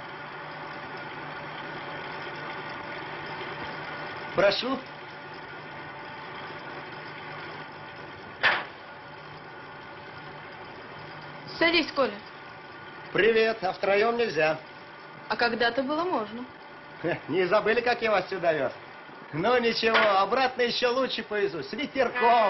Прошу. Садись, Коля. Привет, а втроем нельзя. А когда-то было можно. Не забыли, как я вас сюда вез? Ну ничего, обратно еще лучше повезу, с ветерком.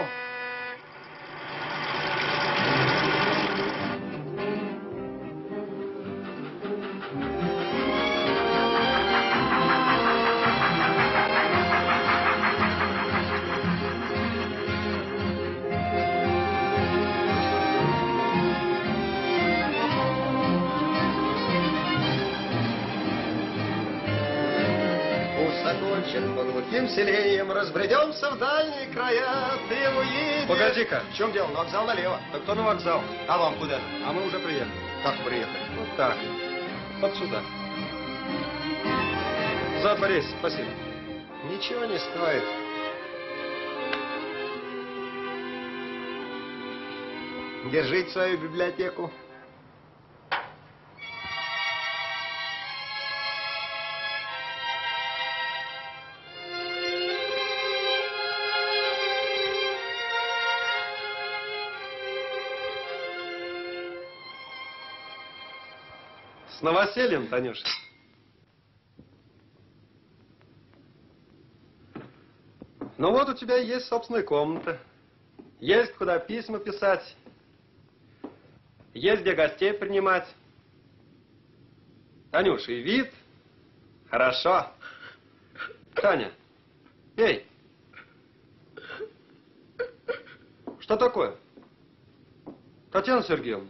По глухим селениям разбредемся в дальние края. Ты уедешь. Погоди-ка. В чем дело? На вокзал налево. Так кто на вокзал? А вам куда? А мы уже приехали. Как приехали? Вот так. Вот сюда. За дворец, спасибо. Ничего не стоит. Держите свою библиотеку. С новосельем, Танюша. Ну вот у тебя есть собственная комната. Есть куда письма писать. Есть где гостей принимать. Танюша, и вид хорошо. Таня, эй. Что такое? Татьяна Сергеевна.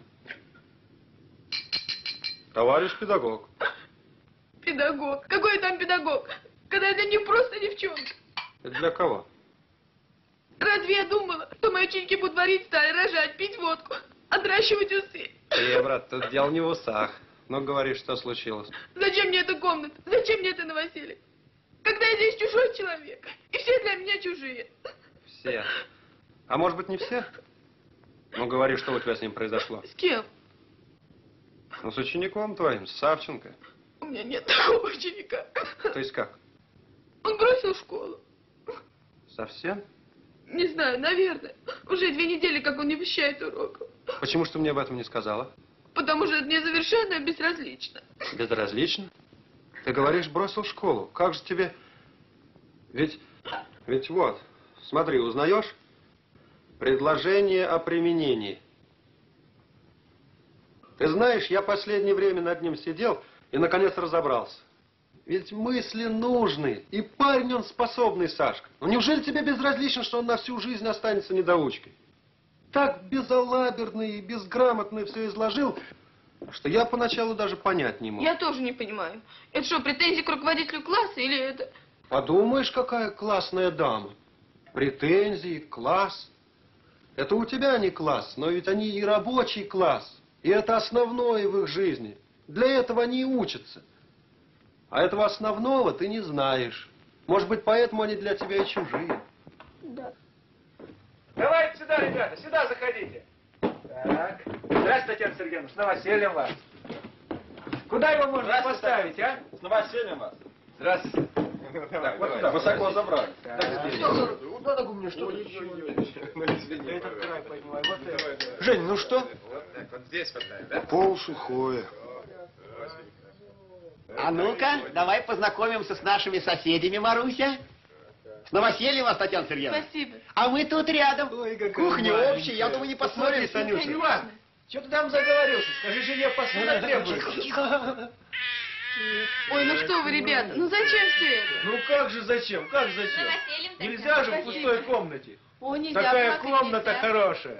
Товарищ педагог. Педагог? Какой там педагог? Когда это не просто девчонка. Это для кого? Разве я думала, что мои ученики будут варить стали, рожать, пить водку, отращивать усы? Брат, тут дело не в усах. Ну, говори, что случилось. Зачем мне эта комната? Зачем мне это новоселье? Когда я здесь чужой человек, и все для меня чужие. Все. А может быть, не все? Ну, говори, что у тебя с ним произошло. С кем? Ну, с учеником твоим, с Савченко. У меня нет такого ученика. То есть как? Он бросил школу. Совсем? Не знаю, наверное. Уже 2 недели, как он не посещает уроков. Почему ж ты мне об этом не сказала? Потому что это мне совершенно безразлично. Безразлично? Ты говоришь, бросил школу. Как же тебе... Ведь вот, смотри, узнаешь? Предложение о применении. Ты знаешь, я последнее время над ним сидел и, наконец, разобрался. Ведь мысли нужны, и парень он способный, Сашка. Ну неужели тебе безразлично, что он на всю жизнь останется недоучкой? Так безалаберно и безграмотно все изложил, что я поначалу даже понять не мог. Я тоже не понимаю. Это что, претензии к руководителю класса или это... Подумаешь, какая классная дама. Претензии, класс. Это у тебя не класс, но ведь они и рабочий класс. И это основное в их жизни. Для этого они и учатся. А этого основного ты не знаешь. Может быть, поэтому они для тебя и чужие. Да. Давайте сюда, ребята, сюда заходите. Так. Здравствуйте, Татьяна Сергеевна, с новосельем вас. Куда его можно поставить, а? С новосельем вас. Здравствуйте. Так, вот сюда, высоко забрали. Куда так у меня что-то? Этот край поднимай, вот это. Жень, ну что? Вот так, вот здесь хватает, да? Полсухое. А ну-ка, давай познакомимся с нашими соседями, Маруся. С новосельем вас, Татьяна Сергеевна. Спасибо. А мы тут рядом. Кухня общая, я думаю, не Посмотри, посмотрим. Танюша. Иван, что ты там заговорился? Скажи жене, посуда требует. Ой, ну что вы, ребята, ну зачем все это? Ну как же зачем? Как зачем? Нельзя же в пустой комнате. О, нельзя, Такая плакать комната нельзя. хорошая.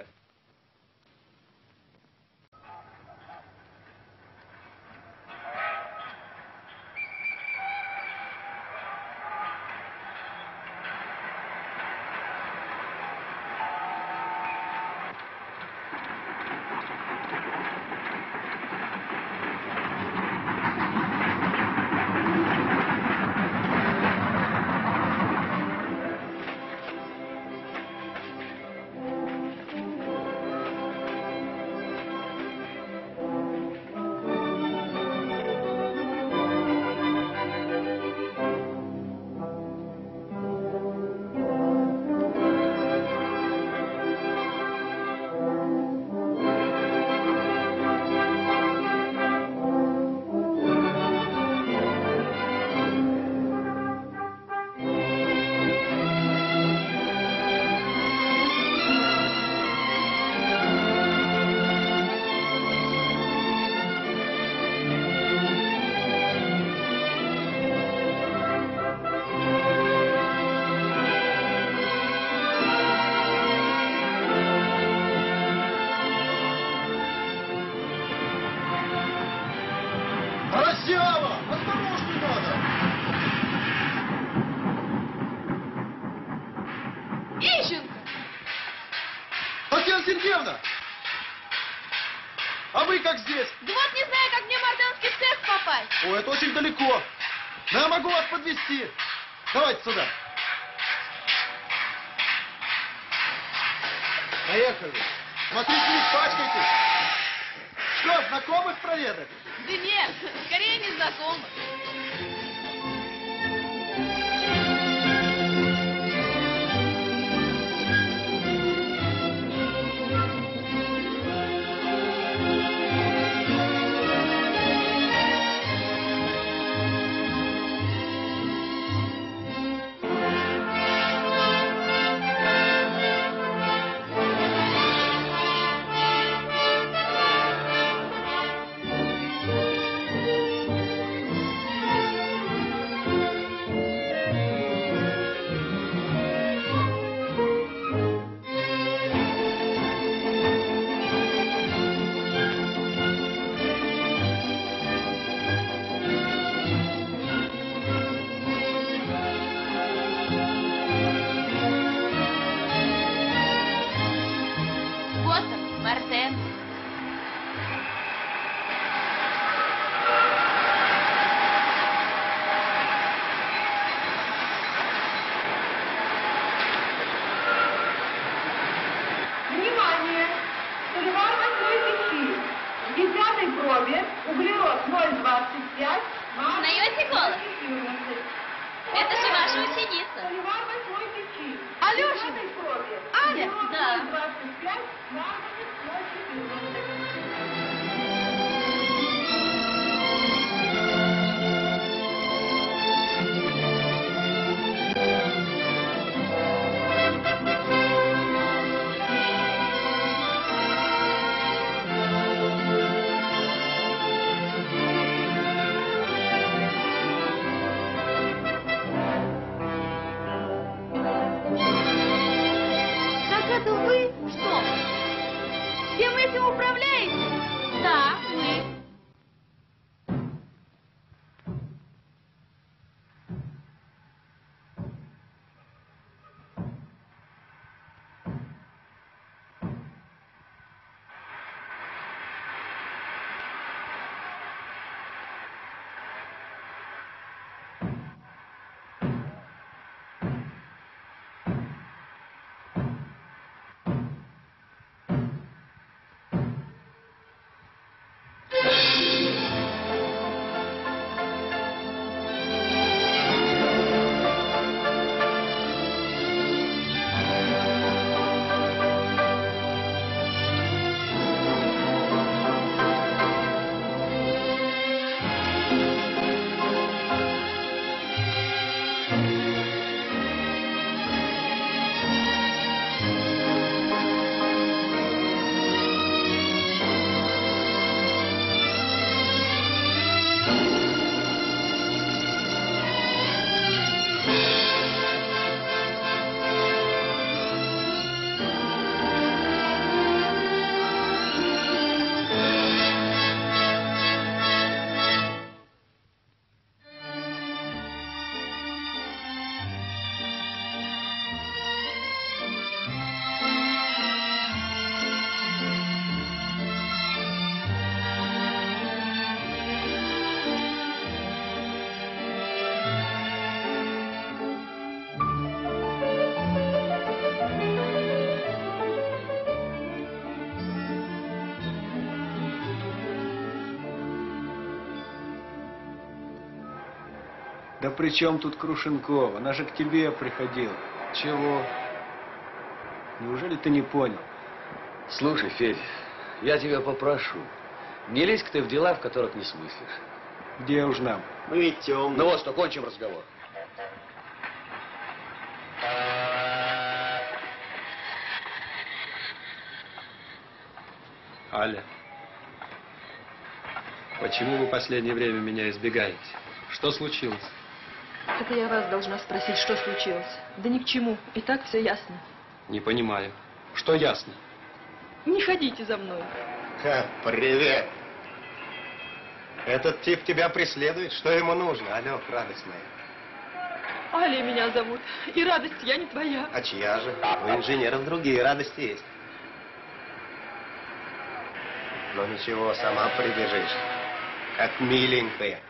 Сергеевна! А вы как здесь? Да вот не знаю, как мне в мартенский цех попасть. Ой, это очень далеко. Но я могу вас подвезти. Давайте сюда. Поехали. Смотрите, не испачкайтесь. Что, знакомых проведать? Да нет, скорее незнакомых. Углерод 0,25. Узнаете голос? Это же ваша ученица. Алёша! Аля? Да. Это вы? Что? Всем этим управляете? Да, мы. Да при чем тут Крушенкова? Она же к тебе приходила. Чего? Неужели ты не понял? Слушай, Федь, я тебя попрошу, не лезь-ка ты в дела, в которых не смыслишь. Где уж нам? Мы ведь темные. Ну вот что, кончим разговор. Аля, почему вы в последнее время меня избегаете? Что случилось? Это я вас должна спросить, что случилось. Да ни к чему. И так все ясно. Не понимаю. Что ясно? Не ходите за мной. Привет. Этот тип тебя преследует? Что ему нужно? Алло, радость моя. Аля меня зовут. И радость я не твоя. А чья же? У инженеров другие радости есть. Но ничего, сама прибежишь, как миленькая.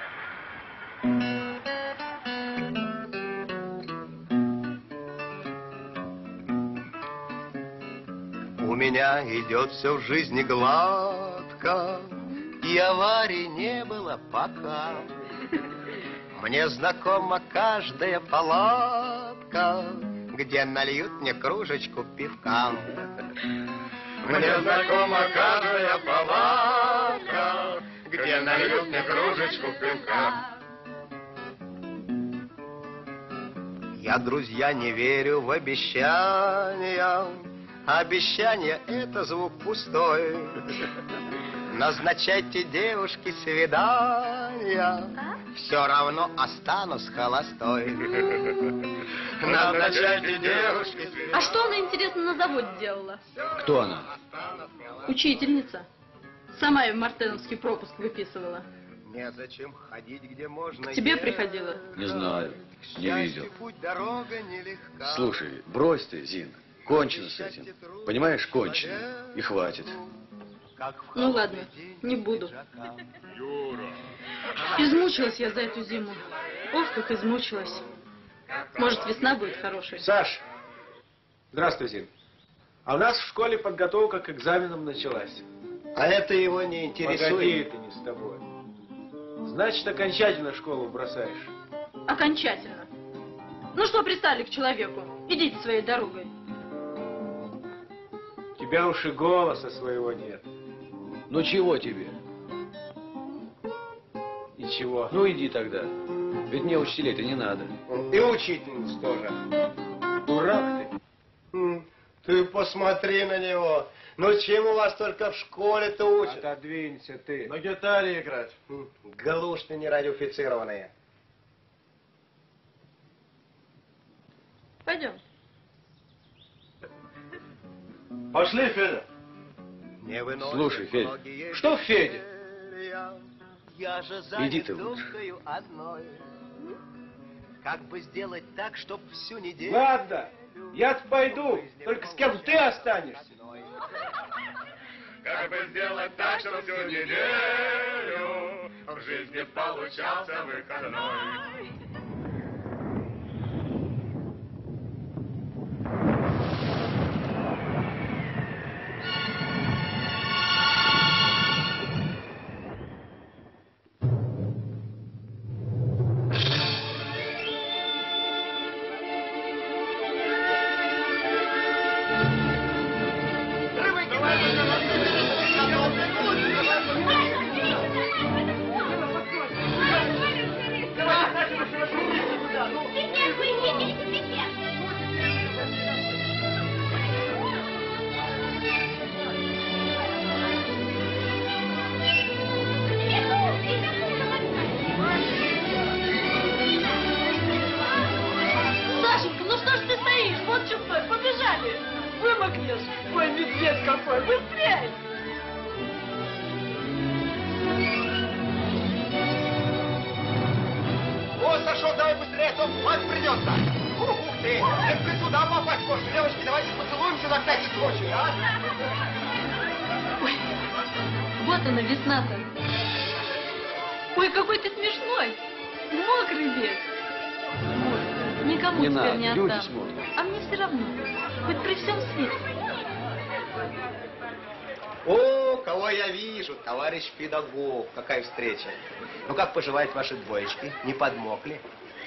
У меня идет все в жизни гладко, и аварий не было пока. Мне знакома каждая палатка, где нальют мне кружечку пивка. Мне знакома каждая палатка, где нальют мне кружечку пивка. Я, друзья, не верю в обещания. Обещание — это звук пустой. Назначайте девушке свидания, все равно останусь холостой. Назначайте девушке свидания. А что она, интересно, на заводе делала? Кто она? Учительница. Сама и в мартеновский пропуск выписывала. Незачем ходить, где можно. К тебе приходила? Не знаю, не видел. Путь, дорога нелегка. Слушай, брось ты, Зин, кончено с этим. Понимаешь, кончено. И хватит. Ну ладно, не буду. Измучилась я за эту зиму. Ох, как измучилась. Может, весна будет хорошей. Саш, здравствуй, Зин. А у нас в школе подготовка к экзаменам началась. А это его не интересует. Погоди, это не с тобой. Значит, окончательно школу бросаешь. Окончательно. Ну что пристали к человеку? Идите своей дорогой. У тебя уж и голоса своего нет. Ну чего тебе? Ничего. Ну иди тогда. Ведь мне учителей-то не надо. И учительниц тоже. Дурак ты. Ты посмотри на него. Ну чему вас только в школе-то учат? Отодвинься ты. На гитаре играть. Глушь ты не радиофицированная. Пойдем. Пошли, Федя. Слушай, Федя. Что, Федя? Иди ты лучше. Как бы сделать так, чтоб всю неделю... Ладно, я-то пойду, только с кем ты останешься? Как бы сделать так, чтобы всю неделю в жизни получался выходной. Сашенька, ну что ж ты стоишь? Вот что стой, побежали. Вымокнешь. Ой, медведь какой, быстрей. О, Сашо, давай быстрее, а то мать придется. Ух ты, ты туда попасть можешь. Девочки, давайте поцелуемся на всякий случай, а? Ой, вот она, весна-то. Ой, какой ты смешной. Мокрый весь. Никому Не теперь надо, не люди отдам. смотрят. А мне все равно. Хоть при всем свете. О, кого я вижу, товарищ педагог. Какая встреча. Ну, как поживают ваши двоечки? Не подмокли?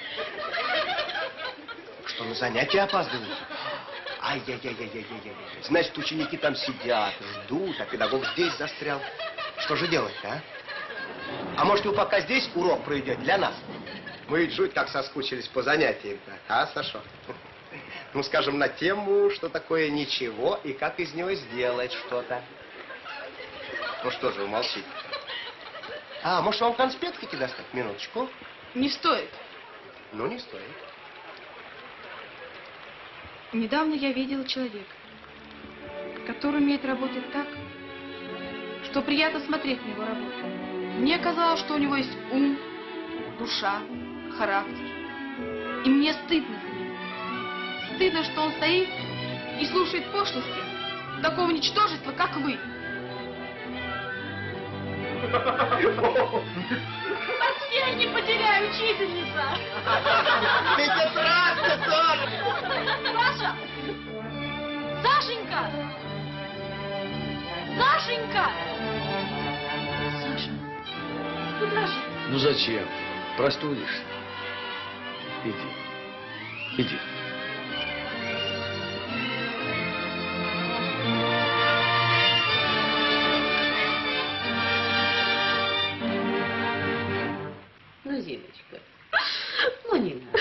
Что, на занятия опаздывают? Ай-яй-яй-яй-яй-яй. Значит, ученики там сидят, ждут, а педагог здесь застрял. Что же делать-то, а? А может, вы пока здесь урок проведете для нас? Мы ведь жуть как соскучились по занятиям-то, а, Сашо? Ну, скажем, на тему, что такое ничего и как из него сделать что-то. Ну что же вы молчите? А, может, вам конспект хотите достать? Минуточку. Не стоит. Ну, не стоит. Недавно я видела человека, который умеет работать так, что приятно смотреть на его работу. Мне казалось, что у него есть ум, душа, характер. И мне стыдно за него. Стыдно, что он стоит и слушает пошлости такого ничтожества, как вы. Почти не потеряю, учительница. Пятитранка тоже. Саша! Сашенька! Сашенька! Саша, куда же? Ну зачем? Простудишься. Иди. Иди. Ну, Зиночка, ну не надо.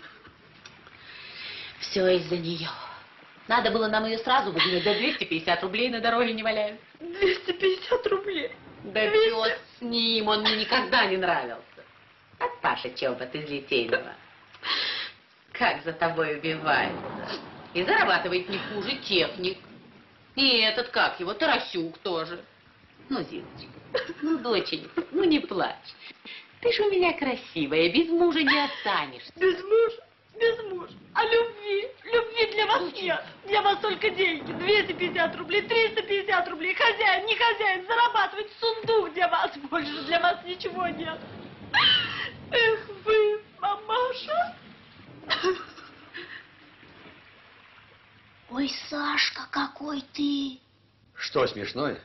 Все из-за нее. Надо было нам ее сразу выгнать, да 250 рублей на дороге не валяют. 250 рублей? Да пес с ним, он мне никогда не нравился. А Паша Чобот из Литейного. Как за тобой убивается. И зарабатывает не хуже техник. И этот, как его, Тарасюк тоже. Ну, Зиночка, ну, доченька, ну не плачь. Ты ж у меня красивая, без мужа не останешься. Без мужа? Без мужа. А любви? Любви для вас нет. Для вас только деньги. 250 рублей, 350 рублей. Хозяин, не хозяин, зарабатывать сундук для вас больше. Для вас ничего нет. Эх вы, мамаша. Ой, Сашка, какой ты. Что смешное?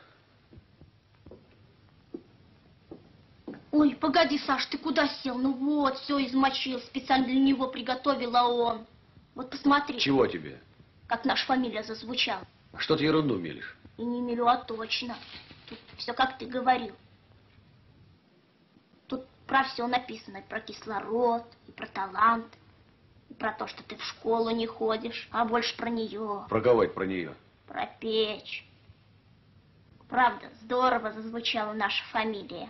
Ой, погоди, Саш, ты куда сел? Ну вот, все измочил, специально для него приготовила он. Вот посмотри. Чего тебе? Как наша фамилия зазвучала. Что ты ерунду мелешь? И не мелю, а точно. Тут все как ты говорил. Тут про все написано. И про кислород, и про талант, и про то, что ты в школу не ходишь, а больше про нее. Про кого это про нее? Про печь. Правда, здорово зазвучала наша фамилия.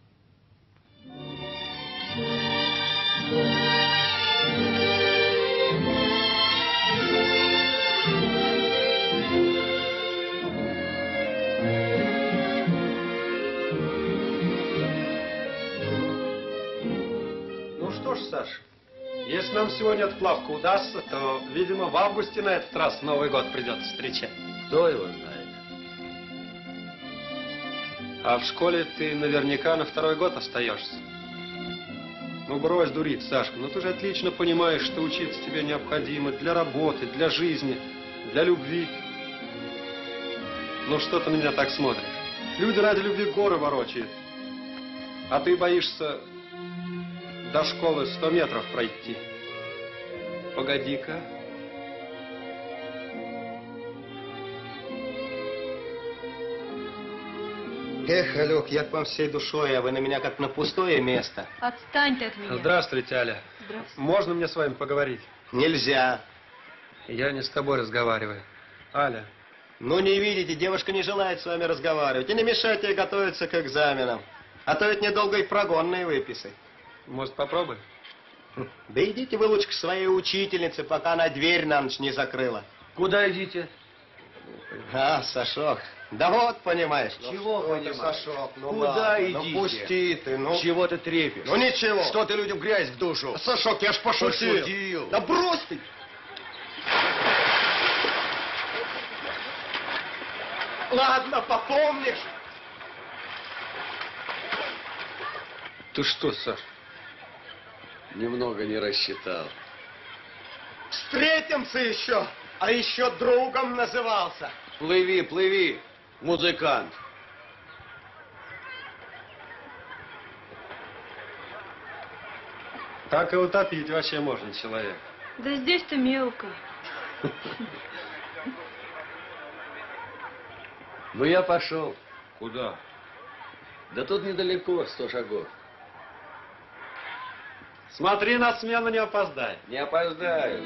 Ну что ж, Саш, если нам сегодня отплавка удастся, то, видимо, в августе на этот раз Новый год придется встречать. Кто его знает? А в школе ты наверняка на второй год остаешься. Ну брось дурить, Сашка, ну ты же отлично понимаешь, что учиться тебе необходимо для работы, для жизни, для любви. Ну что ты на меня так смотришь? Люди ради любви горы ворочают. А ты боишься до школы 100 метров пройти. Погоди-ка. Эх, Алёк, я к вам всей душой, а вы на меня как на пустое место. Отстань ты от меня. Здравствуйте, Аля. Здравствуйте. Можно мне с вами поговорить? Нельзя. Я не с тобой разговариваю. Аля. Ну, не видите, девушка не желает с вами разговаривать. И не мешайте ей готовиться к экзаменам. А то ведь недолго и прогонные выписать. Может, попробуем? Да идите вы лучше к своей учительнице, пока она дверь на ночь не закрыла. Куда идите? А, Сашок. Да вот, понимаешь. Чего ну, понимаешь? Сашок, ну Куда ладно, идите? Ну пусти ты, ну. Чего ты трепишь? Ну ничего. Что ты людям грязь в душу? Сашок, я ж пошутил. Пошутил. Да брось ты. Ладно, попомнишь. Ты что, Саш? Немного не рассчитал. Встретимся еще. А еще другом назывался. Плыви, плыви, музыкант. Так и утопить вообще можно человек. Да здесь-то мелко. Ну, я пошел. Куда? Да тут недалеко, 100 шагов. Смотри, на смену не опоздай. Не опоздаю.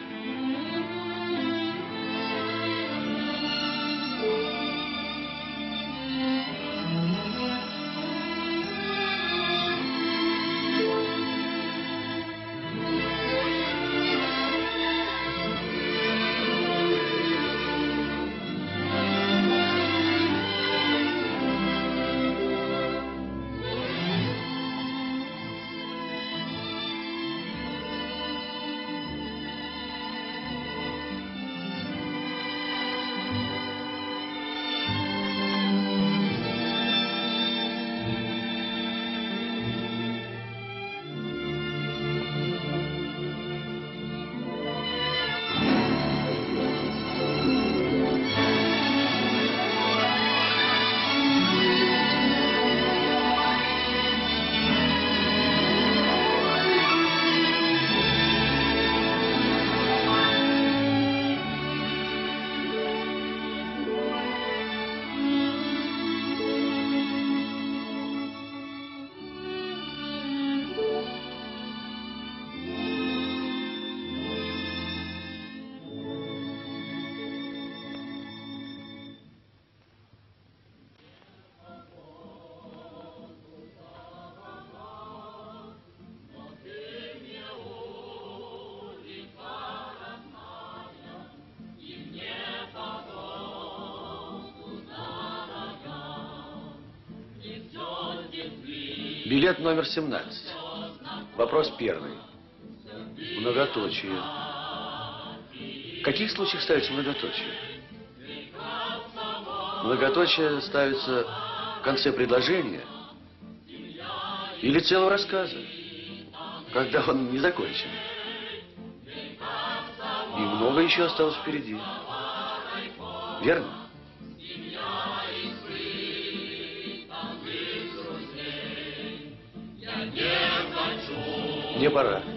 Билет номер 17. Вопрос первый. Многоточие. В каких случаях ставится многоточие? Многоточие ставится в конце предложения или целого рассказа, когда он не закончен. И много еще осталось впереди. Верно? Мне пора.